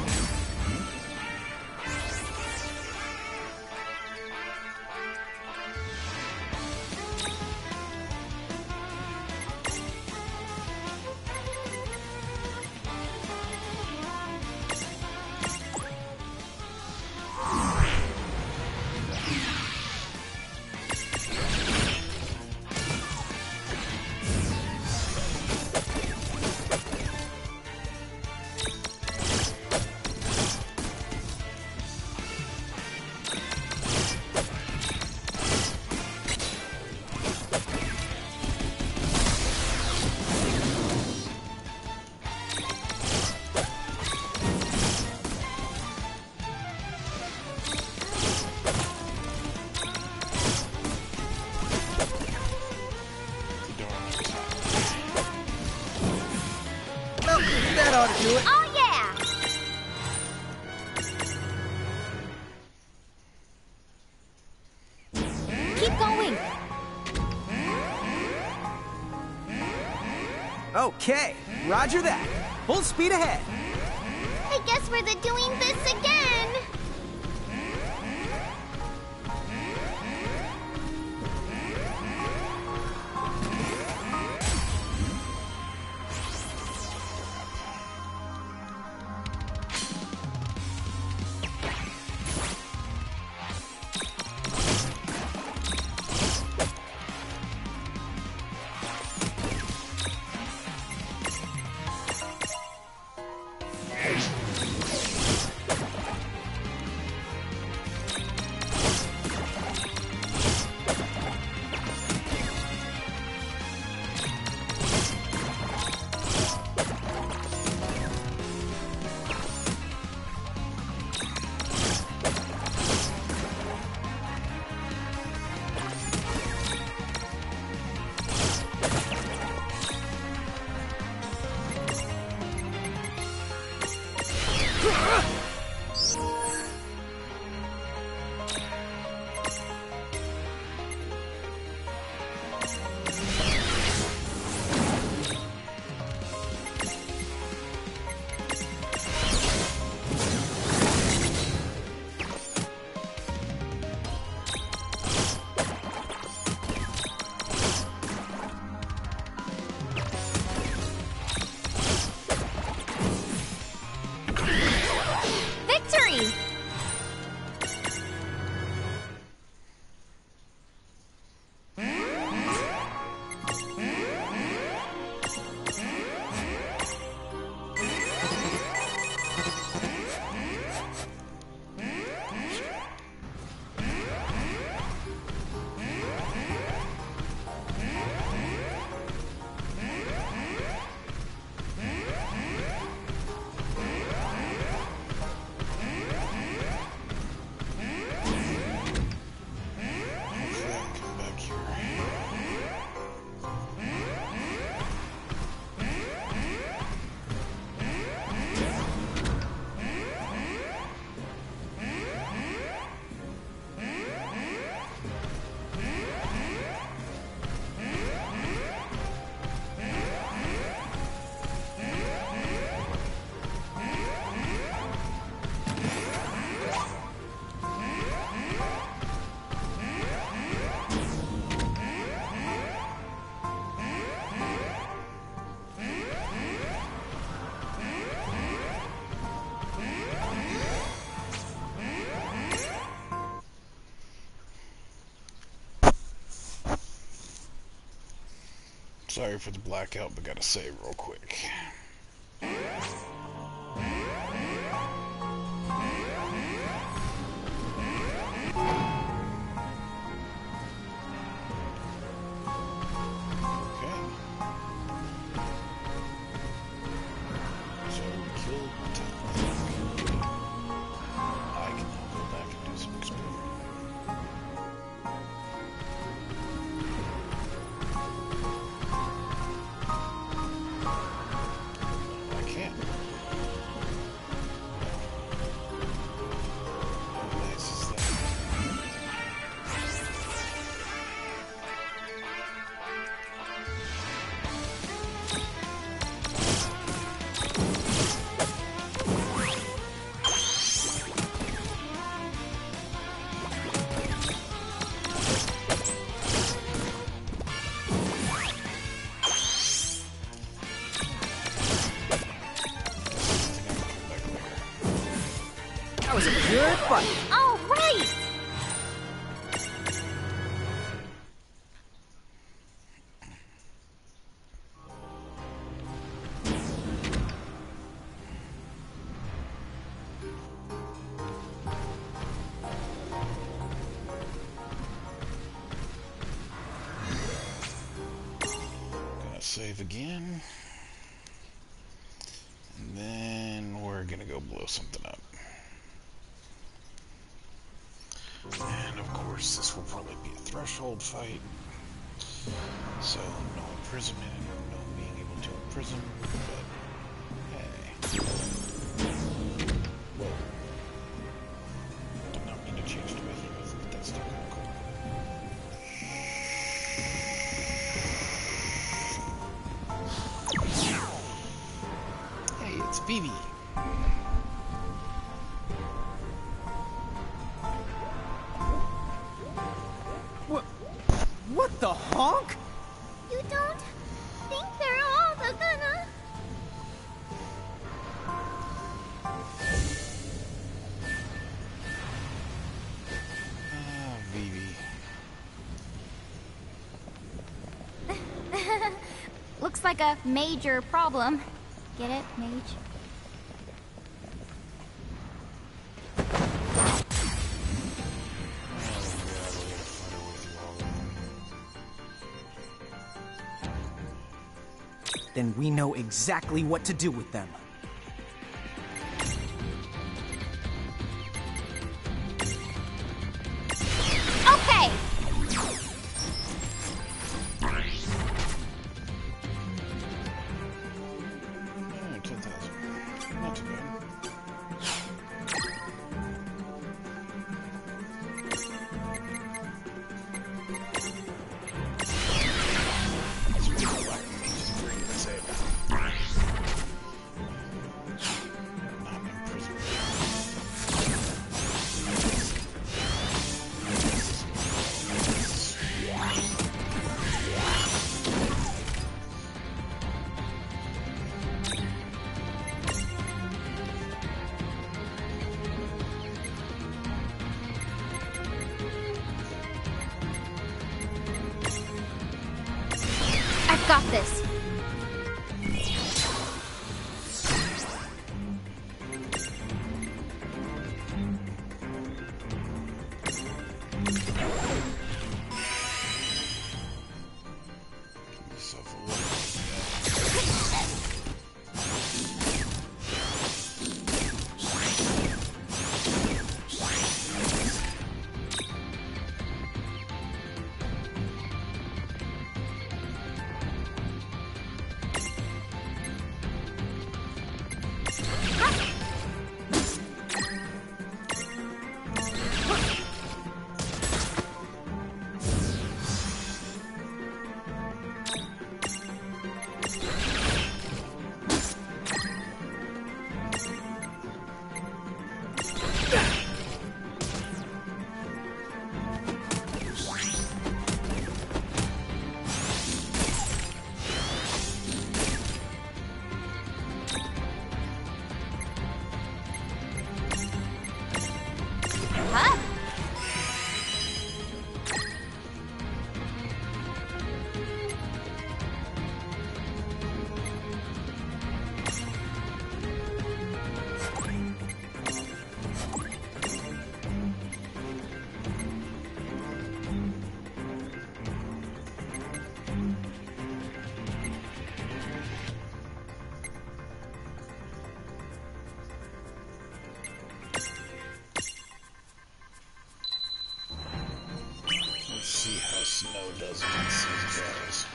[SPEAKER 3] That ought to do it.
[SPEAKER 7] Oh yeah!
[SPEAKER 4] Keep going!
[SPEAKER 3] Okay, roger that. Full speed ahead.
[SPEAKER 7] I guess we're doing this again.
[SPEAKER 1] Sorry for the blackout, but gotta save real quick.
[SPEAKER 3] Good fight.
[SPEAKER 4] All right!
[SPEAKER 1] Gonna save again. And then we're gonna go blow something up. And of course, this will probably be a threshold fight. So, no imprisonment, no being able to imprison, but hey. Whoa. Did not mean to change to a hemoth, but that's still kind of cool. Hey, it's Vivi.
[SPEAKER 3] What the honk?
[SPEAKER 7] You don't think they're all gonna...
[SPEAKER 1] Vivi.
[SPEAKER 4] Looks like a major problem. Get it, mage?
[SPEAKER 3] Then we know exactly what to do with them.
[SPEAKER 4] Okay!
[SPEAKER 1] Oh, 10,000. Not too bad. does against these guys.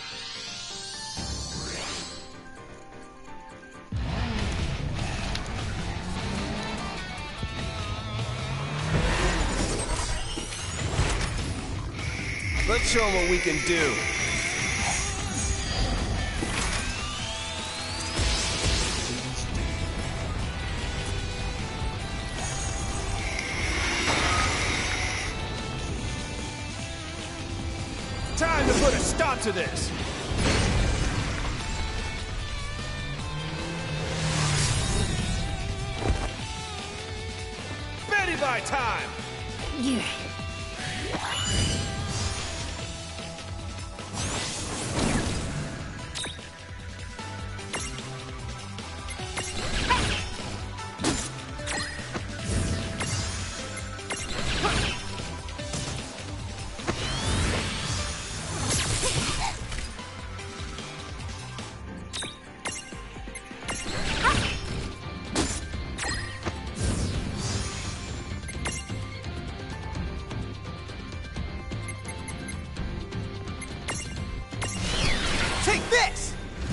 [SPEAKER 2] Let's show them what we can do. Time to put a stop to this. Betty by time.
[SPEAKER 6] Yeah.
[SPEAKER 3] Take this!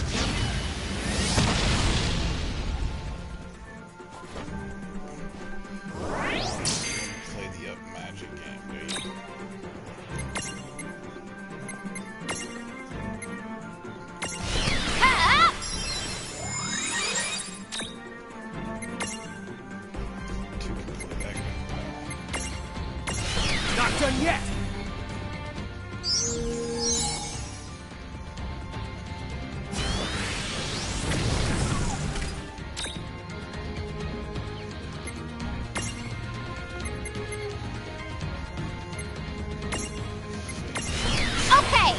[SPEAKER 1] Play the up magic game, do you? Two can play that game well.
[SPEAKER 3] Not done yet!
[SPEAKER 4] Okay!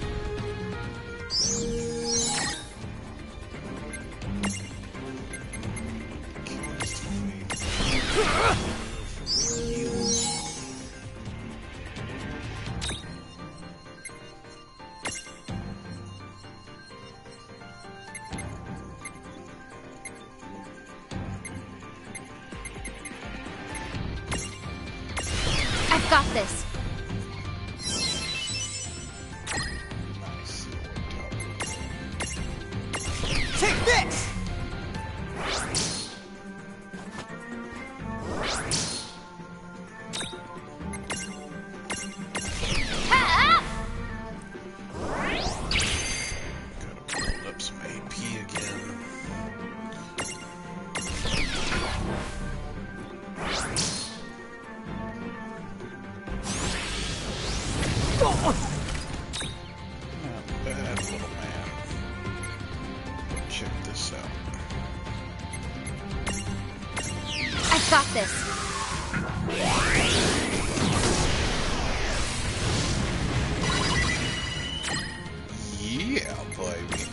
[SPEAKER 4] I've got this.
[SPEAKER 1] Nice. It worked out.
[SPEAKER 3] Take this!
[SPEAKER 1] Gotta build up some AP again. Not bad, little man. Check this out.
[SPEAKER 4] I've got this.
[SPEAKER 1] Yeah, baby.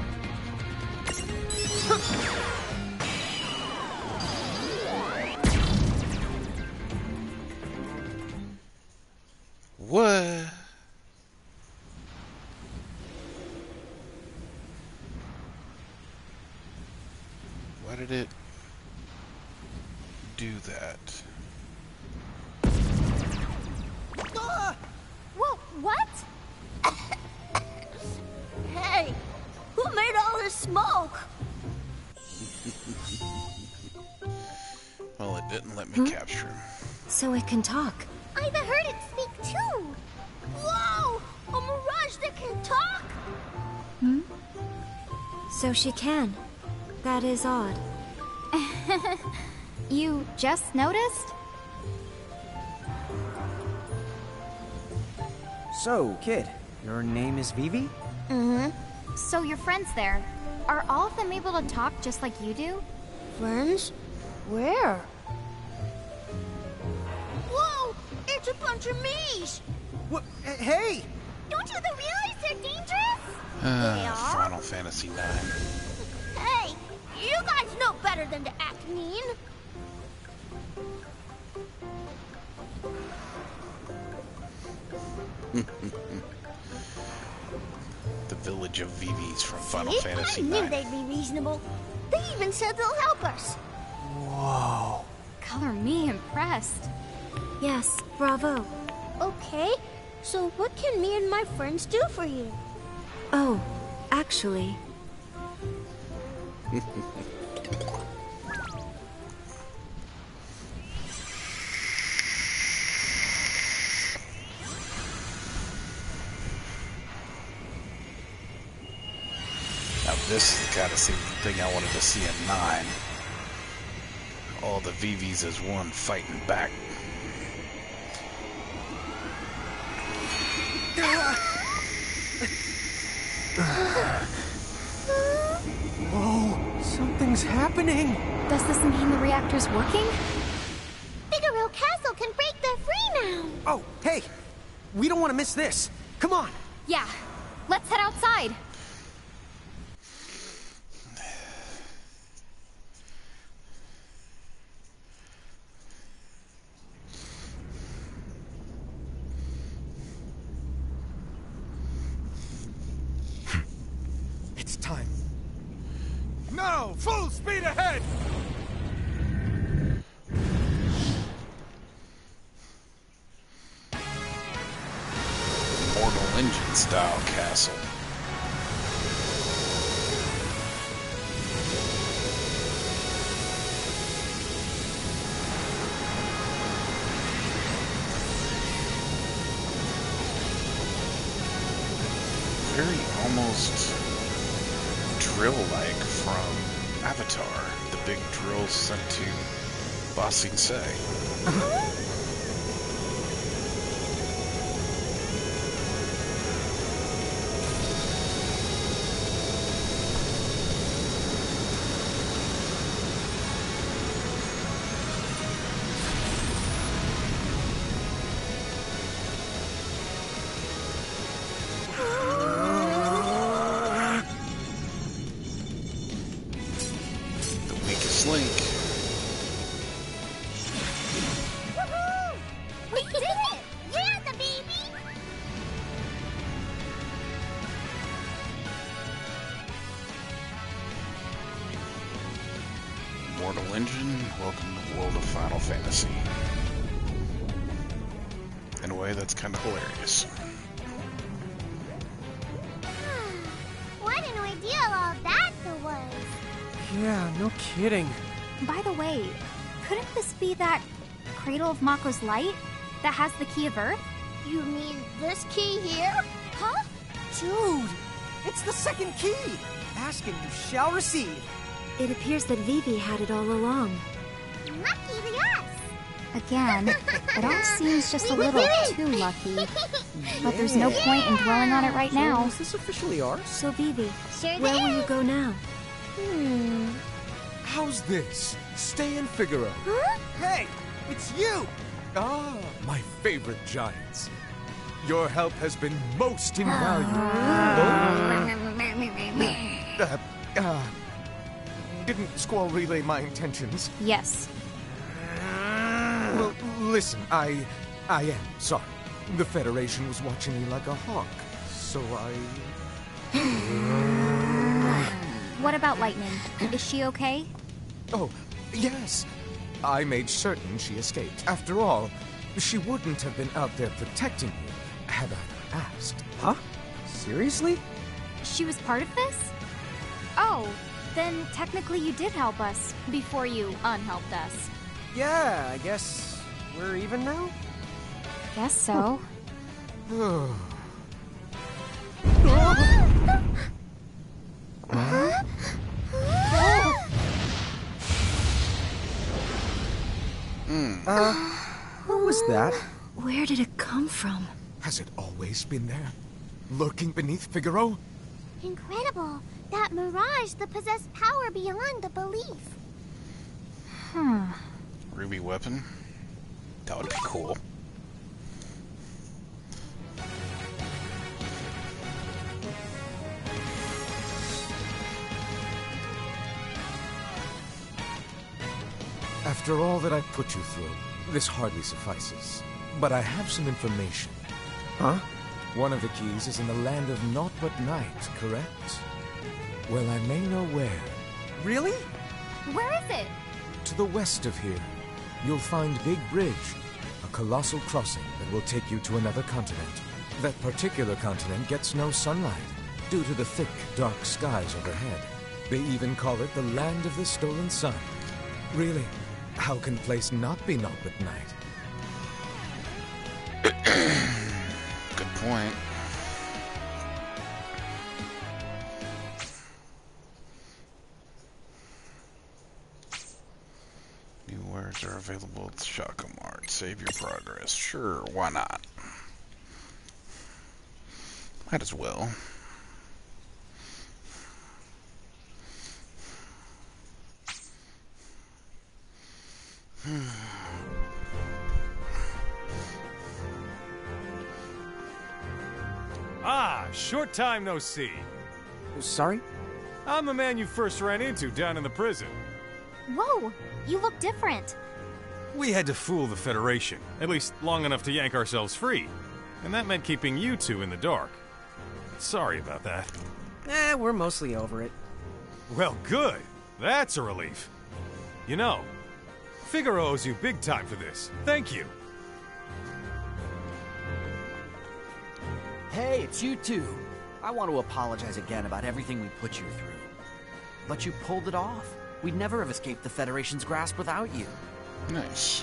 [SPEAKER 1] What? Why did it do that?
[SPEAKER 7] Whoa, what? Hey, who made all this smoke?
[SPEAKER 1] Well, it didn't let me capture him.
[SPEAKER 6] So it can talk.
[SPEAKER 7] I've heard it speak too. Whoa, a mirage that can talk?
[SPEAKER 6] So she can. That is odd.
[SPEAKER 4] You just noticed?
[SPEAKER 3] So, kid, your name is Vivi?
[SPEAKER 4] So your friends there, are all of them able to talk just like you do?
[SPEAKER 7] Friends? Where? Whoa, it's a bunch of me's.
[SPEAKER 3] What? Hey!
[SPEAKER 7] Don't you realize they're dangerous? They are?
[SPEAKER 1] Final Fantasy IX.
[SPEAKER 7] Hey, you guys know better than to act mean.
[SPEAKER 1] The village of Vivi's from Final
[SPEAKER 7] See?
[SPEAKER 1] Fantasy
[SPEAKER 7] I knew
[SPEAKER 1] IX.
[SPEAKER 7] they'd be reasonable. They even said they'll help us.
[SPEAKER 4] Color me impressed.
[SPEAKER 6] Yes, bravo.
[SPEAKER 7] Okay, So what can me and my friends do for you?
[SPEAKER 6] Oh, actually...
[SPEAKER 1] Now this is the kind of thing I wanted to see in 9. All the VVs as one fighting back.
[SPEAKER 3] Whoa, something's happening!
[SPEAKER 4] Does this mean the reactor's working?
[SPEAKER 7] Figaro Castle can break the free now!
[SPEAKER 3] Oh, hey! We don't want to miss this! Come on!
[SPEAKER 4] Yeah. Let's head outside.
[SPEAKER 3] It's time.
[SPEAKER 2] Now, full speed ahead!
[SPEAKER 1] Mortal Engine style castle. Very almost drill-like from Avatar, the big drills sent to Ba Sing Se. Link.
[SPEAKER 7] Woohoo! We did it! Yeah, the baby!
[SPEAKER 1] Mortal Engine, welcome to the world of Final Fantasy. In a way, that's kind of hilarious.
[SPEAKER 7] What an ordeal all that was!
[SPEAKER 3] Yeah, no kidding.
[SPEAKER 4] By the way, couldn't this be that Cradle of Mako's Light that has the Key of Earth?
[SPEAKER 7] You mean this key here? Huh?
[SPEAKER 3] Dude, it's the second key! Ask and you shall receive.
[SPEAKER 6] It appears that Vivi had it all along.
[SPEAKER 7] Lucky us!
[SPEAKER 4] Again, it all seems just a
[SPEAKER 7] We
[SPEAKER 4] little
[SPEAKER 7] did it!
[SPEAKER 4] too lucky. But there's no point in dwelling on it right now.
[SPEAKER 3] Is this officially ours?
[SPEAKER 6] So Vivi,
[SPEAKER 7] Sure
[SPEAKER 6] where will
[SPEAKER 7] is.
[SPEAKER 6] you go now?
[SPEAKER 2] How's this? Stay in Figaro.
[SPEAKER 7] Huh?
[SPEAKER 3] Hey, it's you!
[SPEAKER 2] Ah, my favorite giants. Your help has been most invaluable. Didn't Squall relay my intentions?
[SPEAKER 4] Yes.
[SPEAKER 2] Well, listen, I am sorry. The Federation was watching me like a hawk, so I...
[SPEAKER 4] What about Lightning? Is she okay?
[SPEAKER 2] Oh, yes. I made certain she escaped. After all, she wouldn't have been out there protecting me had I not asked.
[SPEAKER 3] Huh? Seriously?
[SPEAKER 4] She was part of this? Oh, then technically you did help us before you unhelped us.
[SPEAKER 3] Yeah, I guess we're even now?
[SPEAKER 4] Guess so.
[SPEAKER 3] What was that?
[SPEAKER 6] Where did it come from?
[SPEAKER 2] Has it always been there? Lurking beneath Figaro?
[SPEAKER 7] Incredible! That mirage that possessed power beyond the belief.
[SPEAKER 1] Ruby weapon? That would be cool.
[SPEAKER 2] After all that I've put you through, this hardly suffices. But I have some information.
[SPEAKER 3] Huh?
[SPEAKER 2] One of the keys is in the land of naught but night, correct? Well, I may know where.
[SPEAKER 3] Really?
[SPEAKER 4] Where is it?
[SPEAKER 2] To the west of here, you'll find Big Bridge, a colossal crossing that will take you to another continent. That particular continent gets no sunlight due to the thick, dark skies overhead. They even call it the Land of the Stolen Sun. Really, how can place not be known at night?
[SPEAKER 1] Good point. New wares are available at the Shaka Mart. Save your progress. Sure, why not? Might as well.
[SPEAKER 8] Ah, short time no see.
[SPEAKER 3] Sorry?
[SPEAKER 8] I'm the man you first ran into down in the prison.
[SPEAKER 4] Whoa, you look different.
[SPEAKER 8] We had to fool the Federation, at least long enough to yank ourselves free. And that meant keeping you two in the dark. Sorry about that.
[SPEAKER 3] We're mostly over it.
[SPEAKER 8] Well, good. That's a relief. You know, Figaro owes you big time for this. Thank you.
[SPEAKER 9] Hey, it's you two. I want to apologize again about everything we put you through. But you pulled it off. We'd never have escaped the Federation's grasp without you.
[SPEAKER 1] Nice.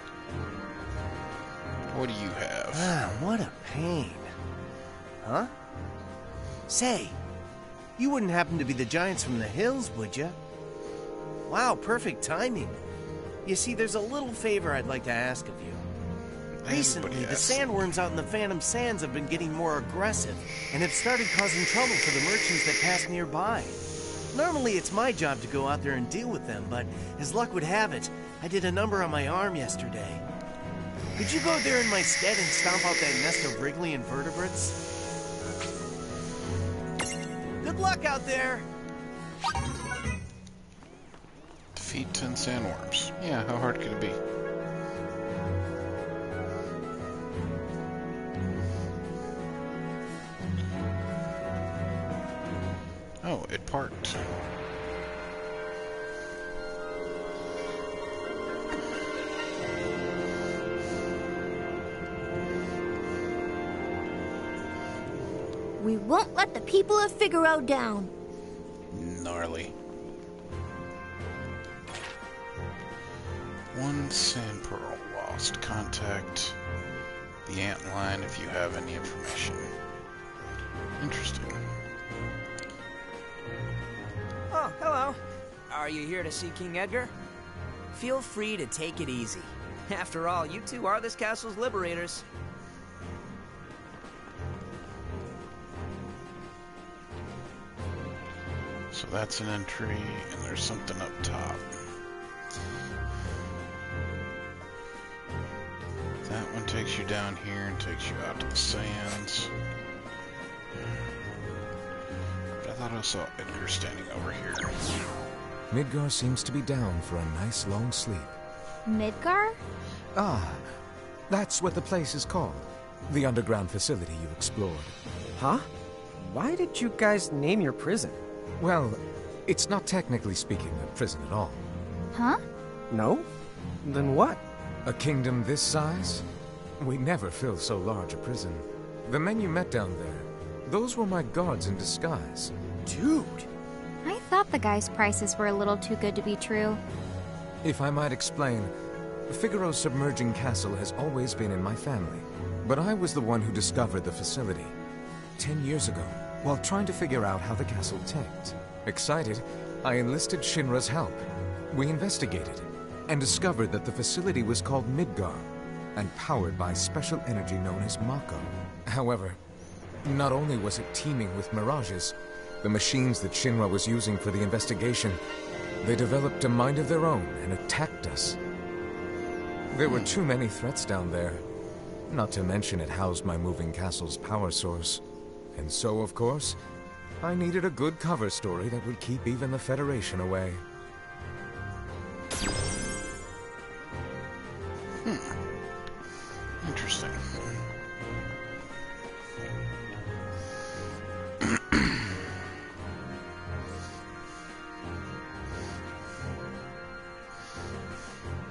[SPEAKER 1] What do you have?
[SPEAKER 5] Ah, what a pain. Huh? Say, you wouldn't happen to be the giants from the hills, would you? Wow, perfect timing. You see, there's a little favor I'd like to ask of you. Recently, the sandworms out in the Phantom Sands have been getting more aggressive and have started causing trouble for the merchants that pass nearby. Normally, it's my job to go out there and deal with them, but as luck would have it, I did a number on my arm yesterday. Could you go there in my stead and stomp out that nest of wriggly invertebrates? Good luck out there!
[SPEAKER 1] Defeat 10 sandworms. Yeah, how hard could it be? Oh, it parked.
[SPEAKER 7] We won't let the people of Figaro down.
[SPEAKER 1] Gnarly. One sand pearl lost. Contact the antline if you have any information. Interesting.
[SPEAKER 10] Oh, hello. Are you here to see King Edgar? Feel free to take it easy. After all, you two are this castle's liberators.
[SPEAKER 1] So that's an entry, and there's something up top. That one takes you down here and takes you out to the sands. But I thought I saw Edgar standing over here.
[SPEAKER 2] Midgar seems to be down for a nice long sleep.
[SPEAKER 4] Midgar?
[SPEAKER 2] Ah, that's what the place is called. The underground facility you explored.
[SPEAKER 3] Huh? Why did you guys name your prison?
[SPEAKER 2] Well, it's not technically speaking a prison at all.
[SPEAKER 4] Huh?
[SPEAKER 3] No? Then what?
[SPEAKER 2] A kingdom this size? We never fill so large a prison. The men you met down there, those were my guards in disguise.
[SPEAKER 3] Dude!
[SPEAKER 4] I thought the guy's prices were a little too good to be true.
[SPEAKER 2] If I might explain, Figaro's submerging castle has always been in my family. But I was the one who discovered the facility 10 years ago, while trying to figure out how the castle ticked. Excited, I enlisted Shinra's help. We investigated, and discovered that the facility was called Midgar, and powered by special energy known as Mako. However, not only was it teeming with Mirages, the machines that Shinra was using for the investigation, they developed a mind of their own and attacked us. There were too many threats down there, not to mention it housed my moving castle's power source. And so, of course, I needed a good cover story that would keep even the Federation away.
[SPEAKER 1] Interesting.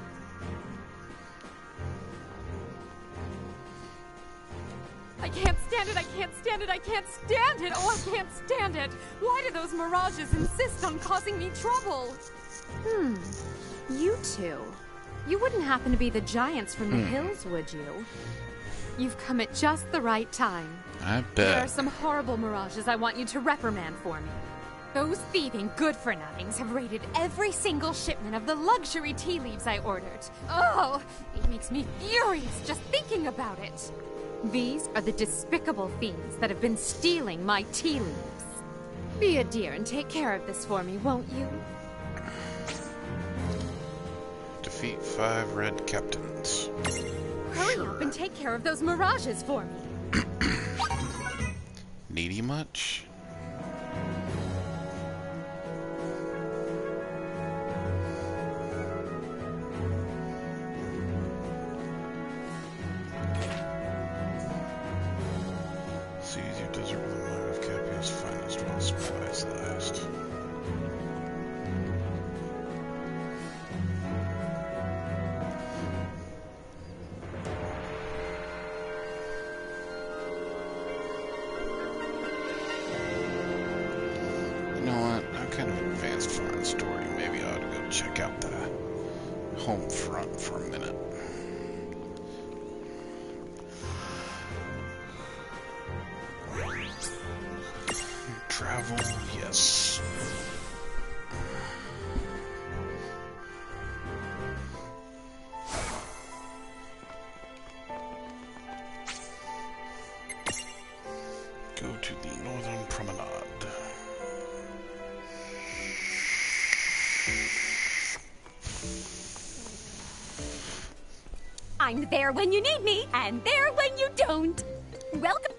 [SPEAKER 11] I can't stand stand it, I can't stand it, I can't stand it! Oh, I can't stand it! Why do those Mirages insist on causing me trouble? You two. You wouldn't happen to be the giants from the hills, would you? You've come at just the right time.
[SPEAKER 1] I bet.
[SPEAKER 11] There are some horrible Mirages I want you to reprimand for me. Those thieving good-for-nothings have raided every single shipment of the luxury tea leaves I ordered. Oh, it makes me furious just thinking about it. These are the despicable fiends that have been stealing my tea leaves. Be a dear and take care of this for me, won't you?
[SPEAKER 1] Defeat 5 red captains.
[SPEAKER 11] Hurry up and take care of those Mirages for me.
[SPEAKER 1] Needy much? Seize your desert with a mine of Capio's finest while supplies last. You know what? I'm kind of advanced for the story. Maybe I ought to go check out the home front for a minute. Travel, yes. Go to the northern promenade.
[SPEAKER 11] I'm there when you need me, and there when you don't. Welcome.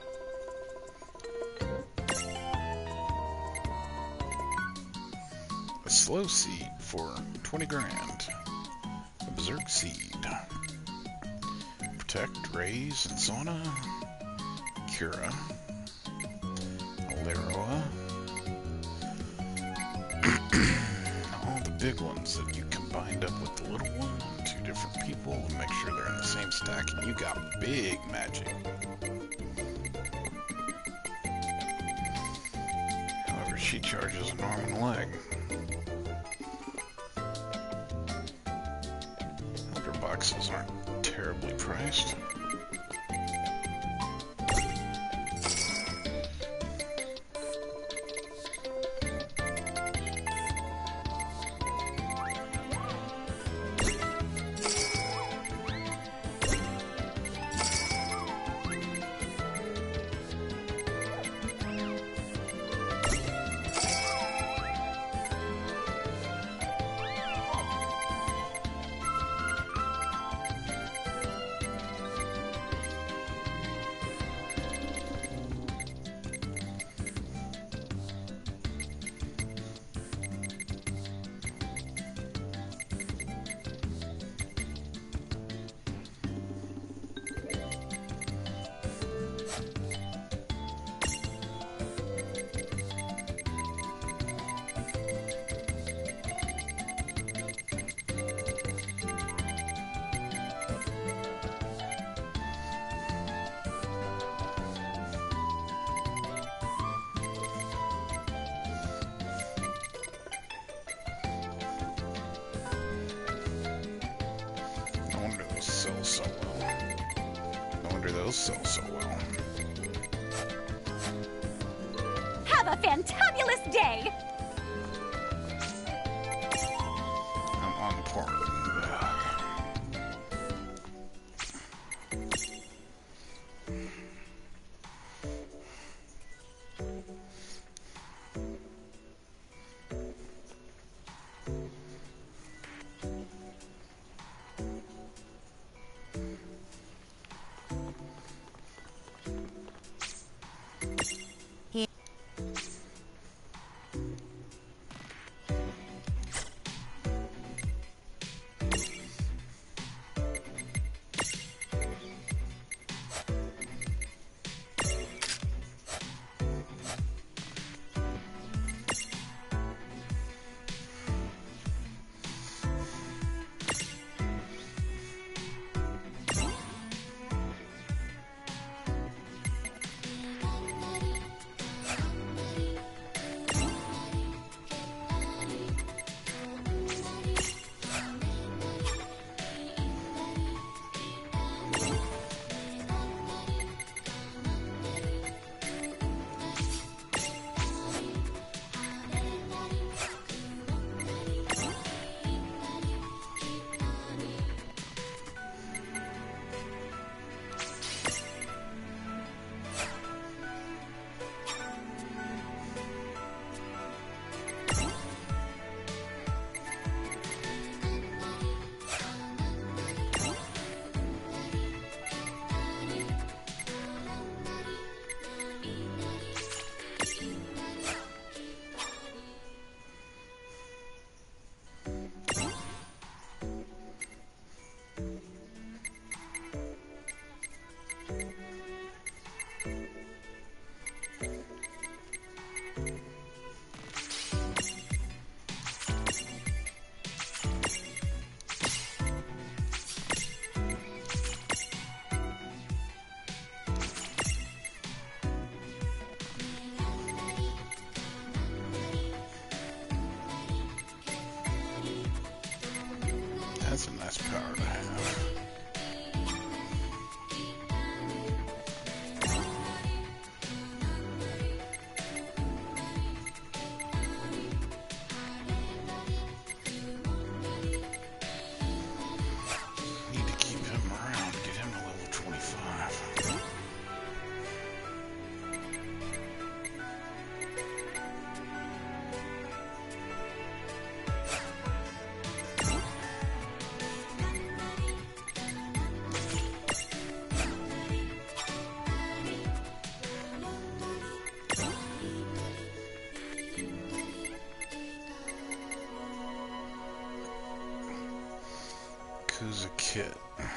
[SPEAKER 1] A slow seed for 20 grand. A berserk seed. Protect, raise, and sauna. Cura. Aleroa. All the big ones that you combined up with the little one on 2 different people and make sure they're in the same stack, and you got big magic. However, she charges an arm and a leg. Boxes aren't terribly priced. Sell so well.
[SPEAKER 11] Have a fantabulous day!
[SPEAKER 1] I'm on point. less power to have. Need to keep him around to get him to level 25. Who's a kid?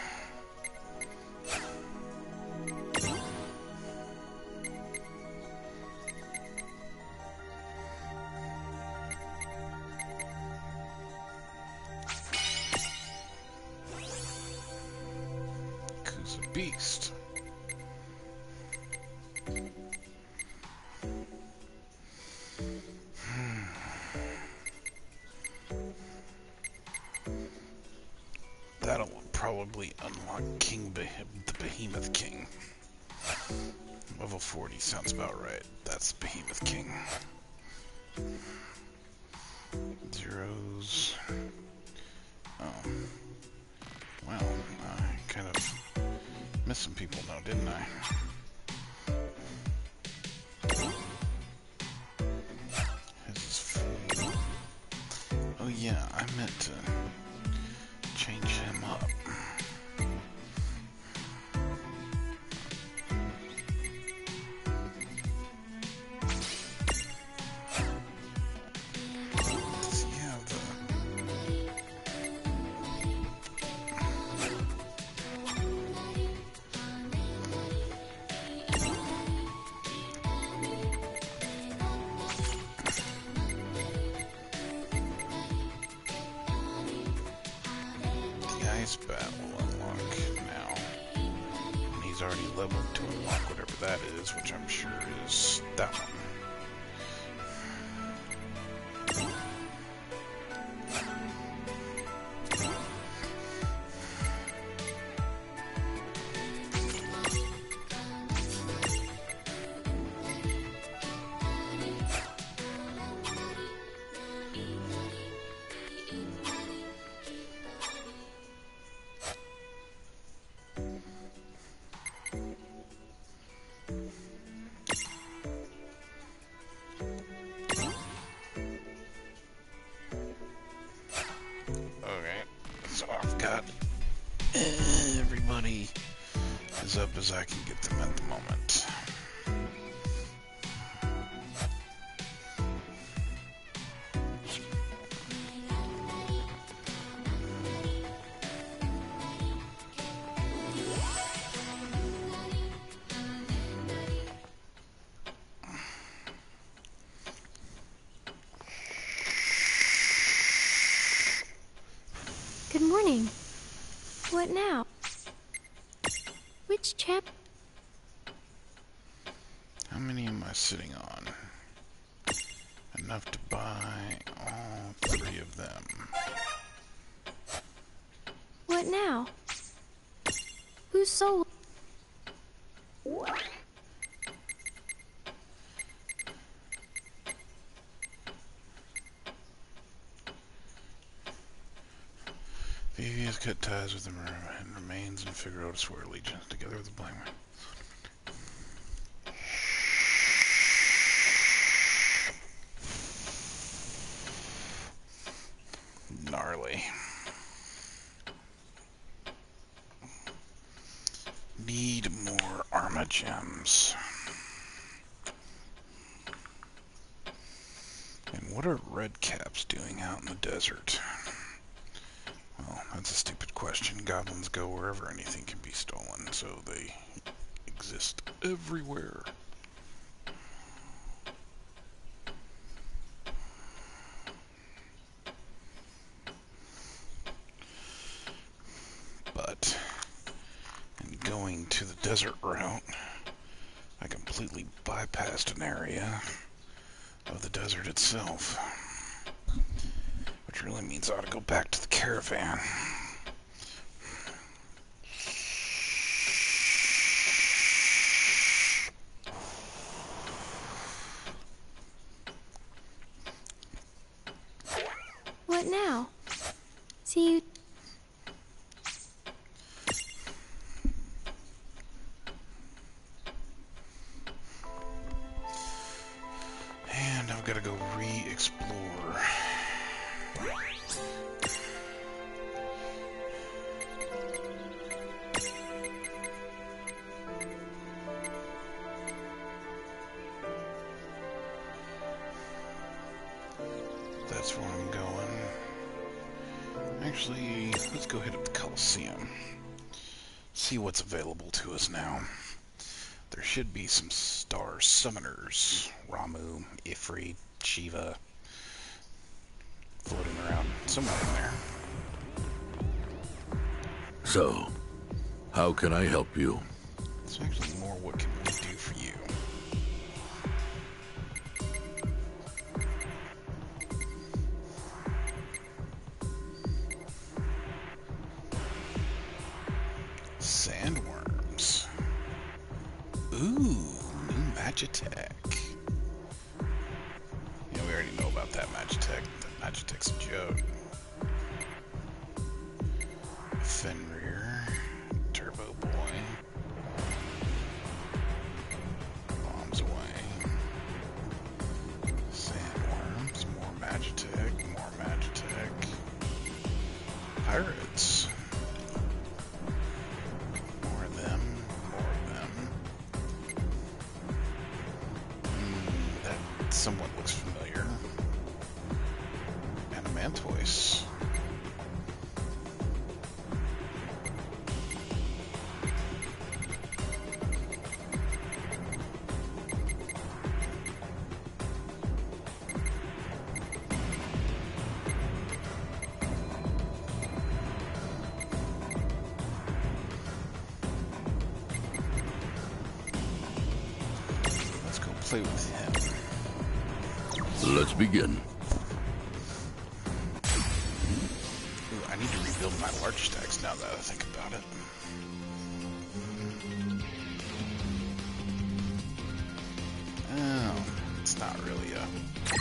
[SPEAKER 1] Who's a beast? That'll probably unlock the Behemoth King. Level 40 sounds about right. That's Behemoth King. Zeros. Oh. Well, I kind of missed some people now, didn't I? This is full. Oh yeah, I meant to change him up. Does he have the... The ice bat will unlock now. And he's already leveled to unlock whatever that is, which I'm sure is that one. So I've got everybody as up as I can get them at the moment.
[SPEAKER 6] Good morning. What now? Which chap?
[SPEAKER 1] How many am I sitting on? Enough to buy all 3 of them.
[SPEAKER 6] What now? Whose soul?
[SPEAKER 1] Vivi has cut ties with the and remains in Figaro to swear allegiance together with the Blamer. Gnarly. Need more Arma gems. And what are red caps doing out in the desert? Well, that's a stupid question. Goblins go wherever anything can be stolen, so they exist everywhere. But in going to the desert route, I completely bypassed an area of the desert itself. Which really means I ought to go back to the caravan.
[SPEAKER 4] What now? See you...
[SPEAKER 1] And I've got to go re-explore. That's where I'm going. Actually, let's go hit up the Coliseum. See what's available to us now. There should be some star summoners. Ramu, Ifrit, Shiva, floating around somewhere in there.
[SPEAKER 12] So, how can I help you?
[SPEAKER 1] It's actually more what can we do for you. Sandworms. Ooh, new Magitech. Yeah, we already know about that Magitech. That Magitech's a joke. Fenrir. Turbo Boy. Bombs away. Sandworms. More Magitech. More Magitech. Pirates. More of them. More of them. That somewhat looks familiar. Animantoise. Let's go play with him.
[SPEAKER 12] Let's begin.
[SPEAKER 1] Ooh, I need to rebuild my large stacks now that I think about it. Oh, it's not really a...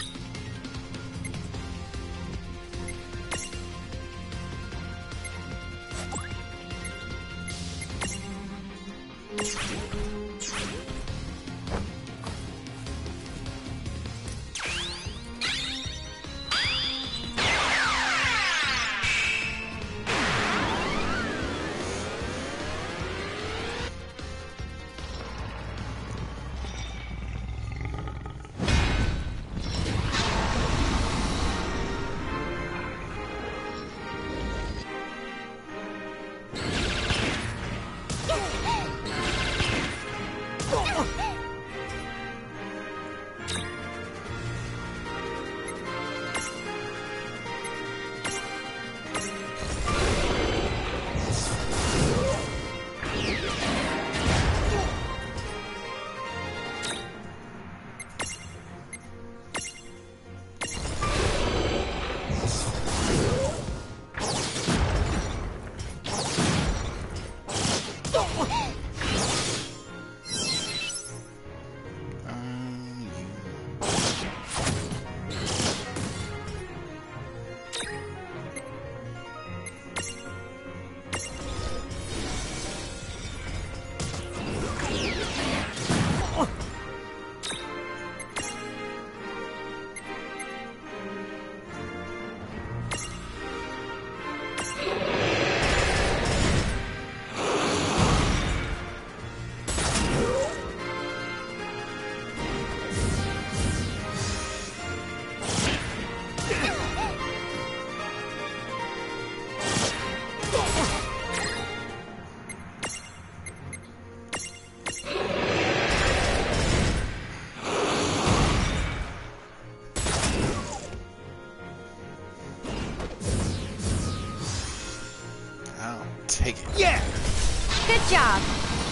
[SPEAKER 1] Take it.
[SPEAKER 3] Yeah!
[SPEAKER 4] Good job.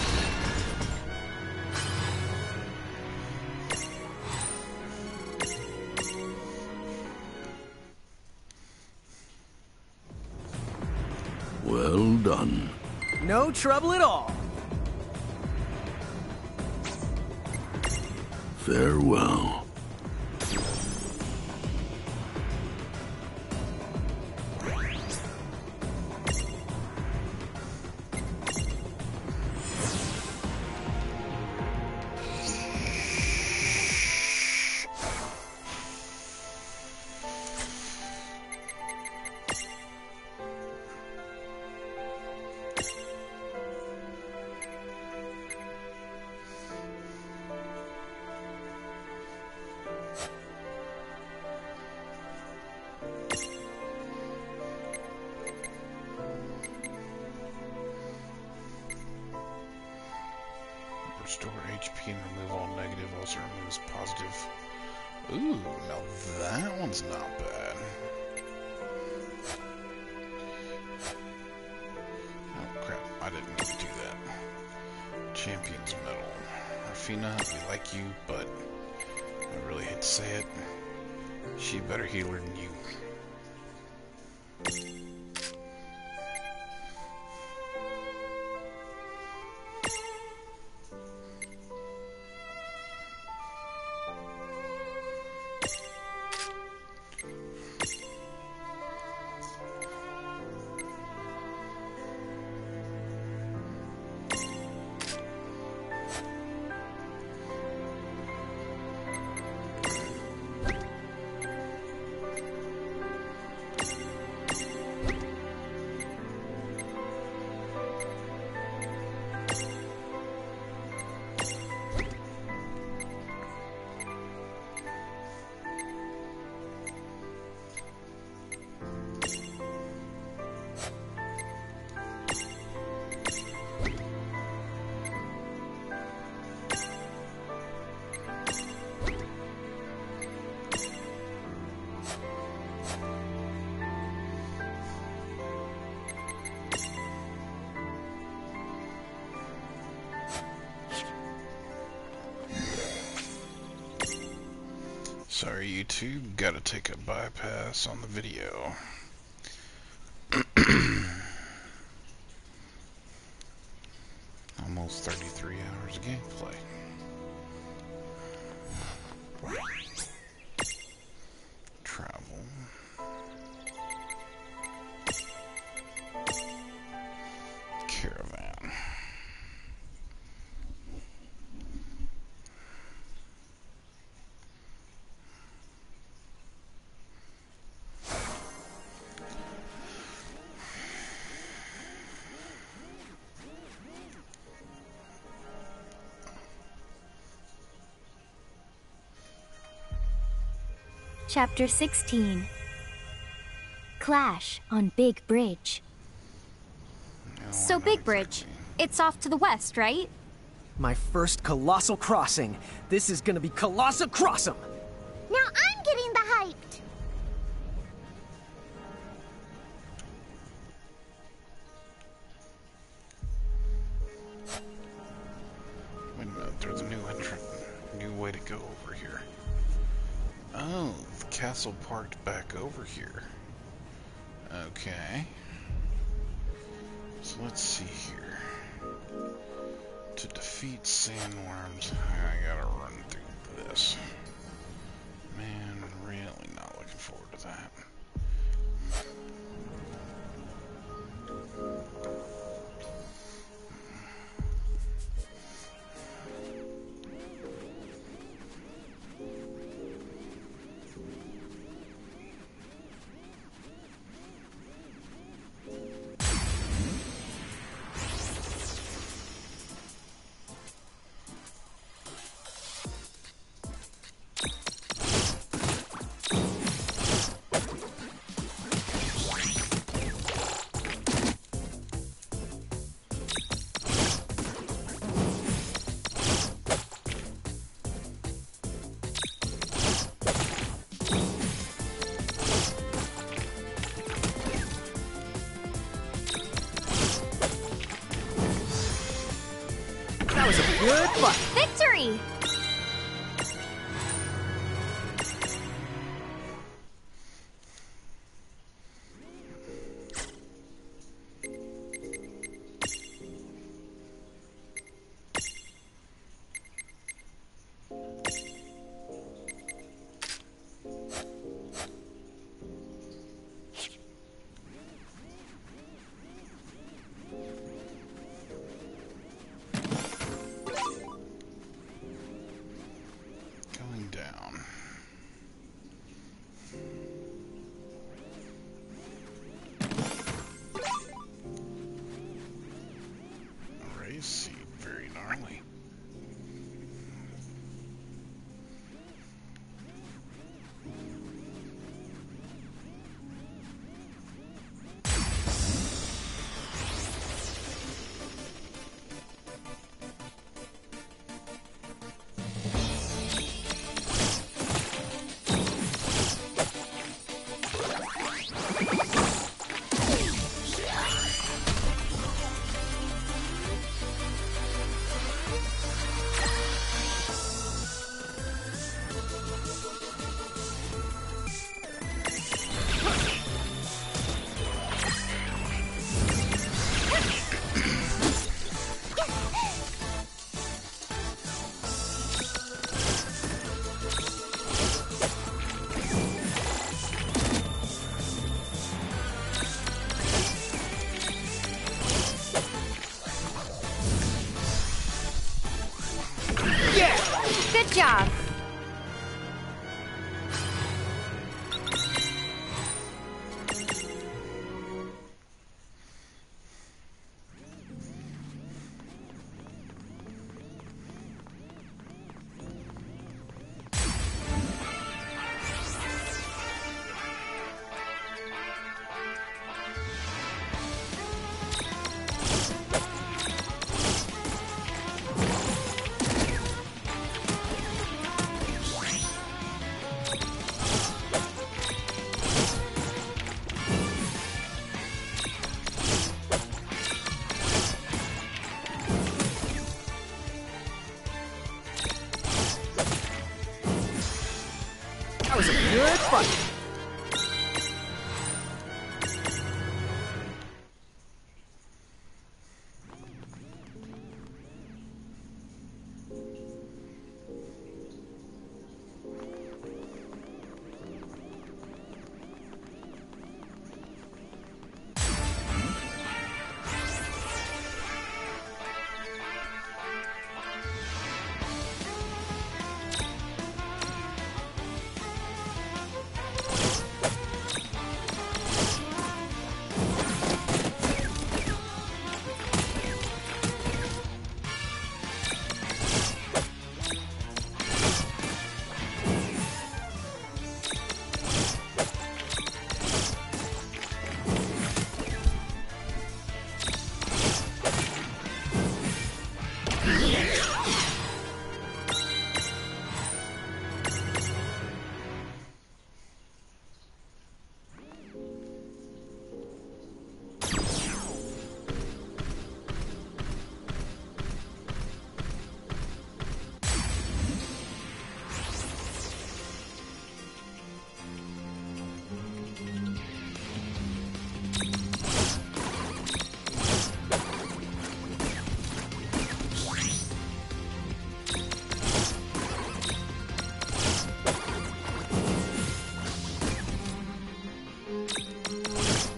[SPEAKER 12] Well done.
[SPEAKER 3] No trouble at all.
[SPEAKER 12] Farewell.
[SPEAKER 1] restore HP and remove all negative, also removes positive. Ooh, now that one's not bad. Oh crap, I didn't mean to do that. Champion's Medal. Rafina, we like you, but I really hate to say it. She a better healer than you. Sorry, YouTube, gotta take a bypass on the video. Almost 33 hours of gameplay. Travel. Caravan.
[SPEAKER 6] Chapter 16. Clash on Big Bridge.
[SPEAKER 4] So Big Bridge, it's off to the west, right?
[SPEAKER 3] My first colossal crossing. This is gonna be colossal crossum.
[SPEAKER 7] Now I'm getting the hyped.
[SPEAKER 1] Wait a minute, there's a new entrance, new way to go over here. Oh, the castle parked back over here. Okay. So let's see here. To defeat sandworms, I gotta run through this. Man, really not looking forward to that.
[SPEAKER 3] That was a good fight.
[SPEAKER 4] Victory!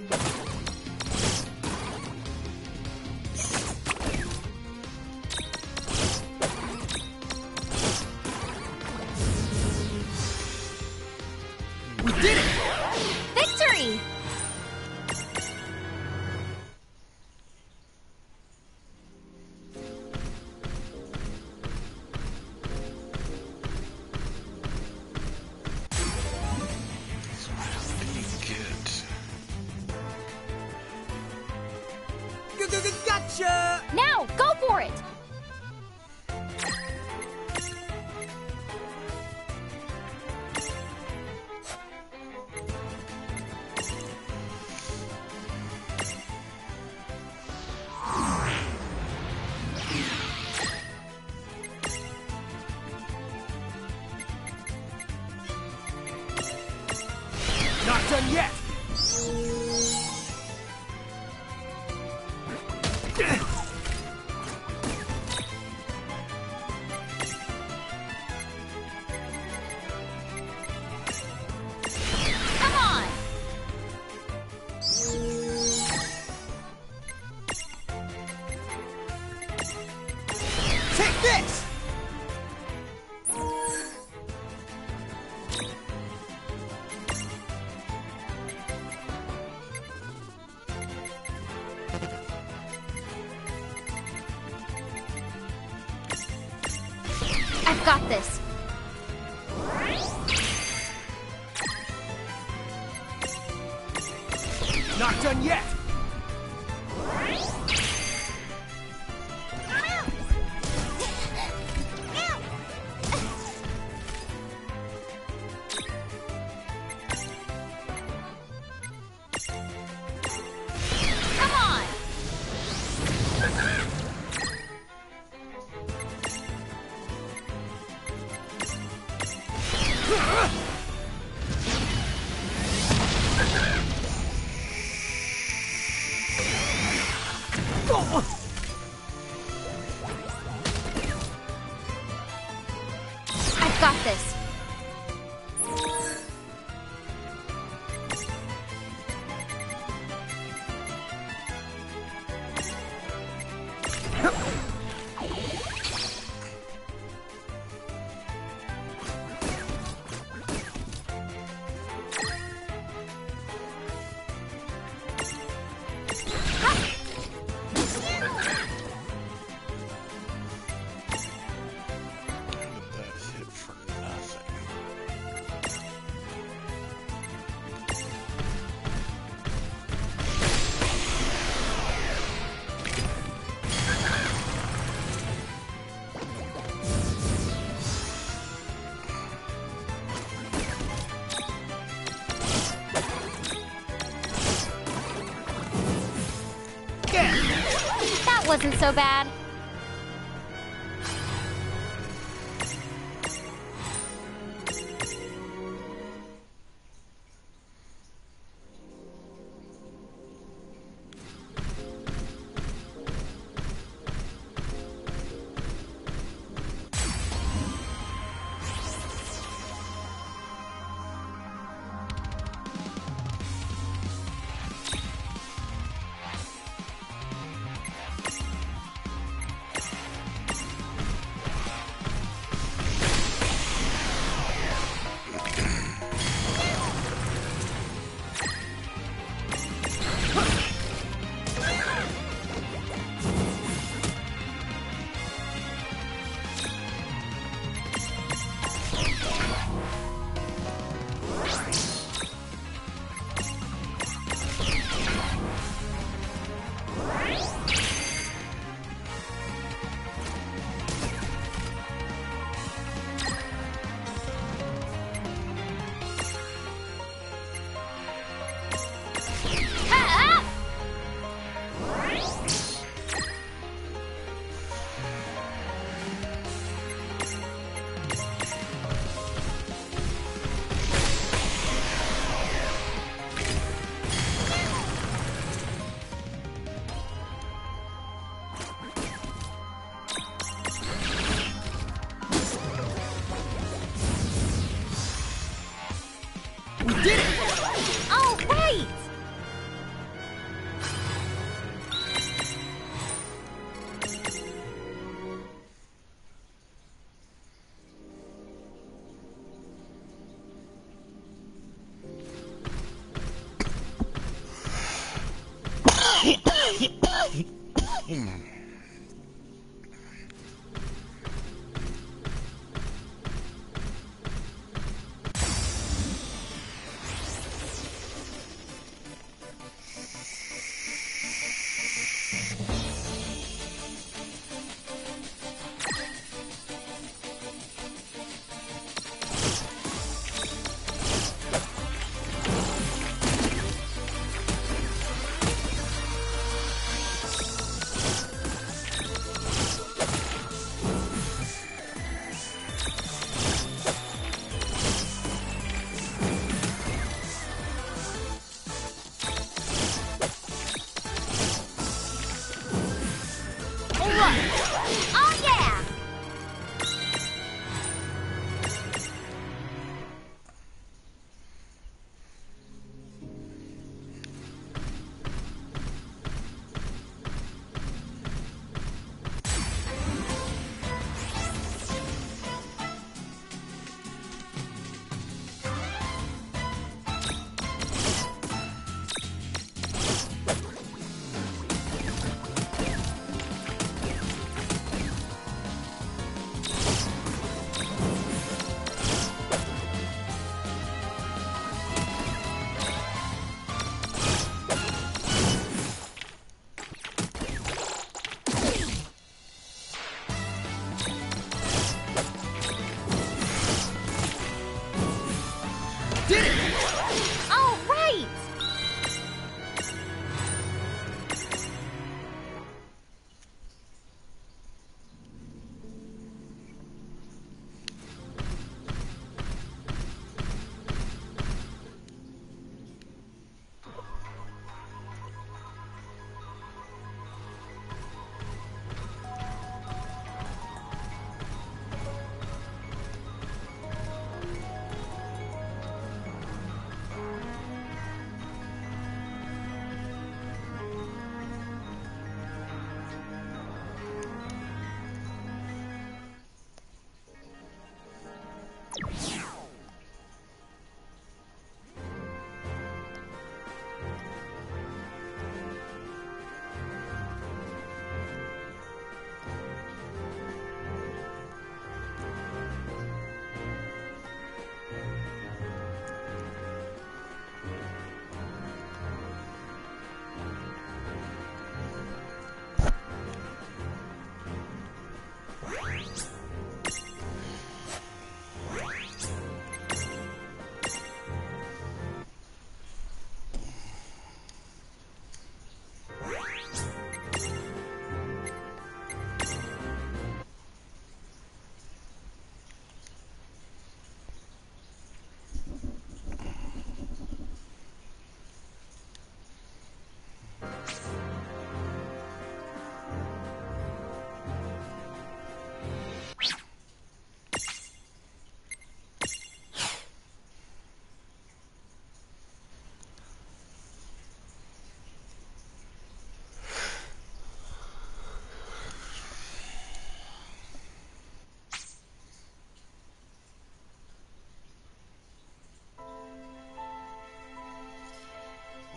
[SPEAKER 3] We did it!
[SPEAKER 4] Victory!
[SPEAKER 3] Gotcha!
[SPEAKER 4] Now, go for it!
[SPEAKER 3] Not done yet!
[SPEAKER 4] Come on!
[SPEAKER 3] Take this!
[SPEAKER 4] I've got this.
[SPEAKER 3] Not done yet!
[SPEAKER 4] Come on! I've got this. That wasn't so bad.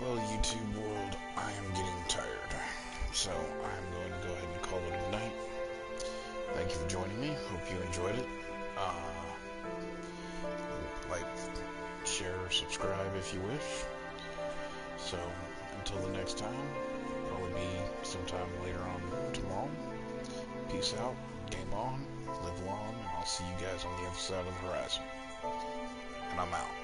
[SPEAKER 1] Well, YouTube world, I am getting tired, so I'm going to go ahead and call it a night. Thank you for joining me. Hope you enjoyed it. Like, share, subscribe if you wish. So, until the next time, probably be sometime later on tomorrow. Peace out, game on, live long, and I'll see you guys on the other side of the horizon. And I'm out.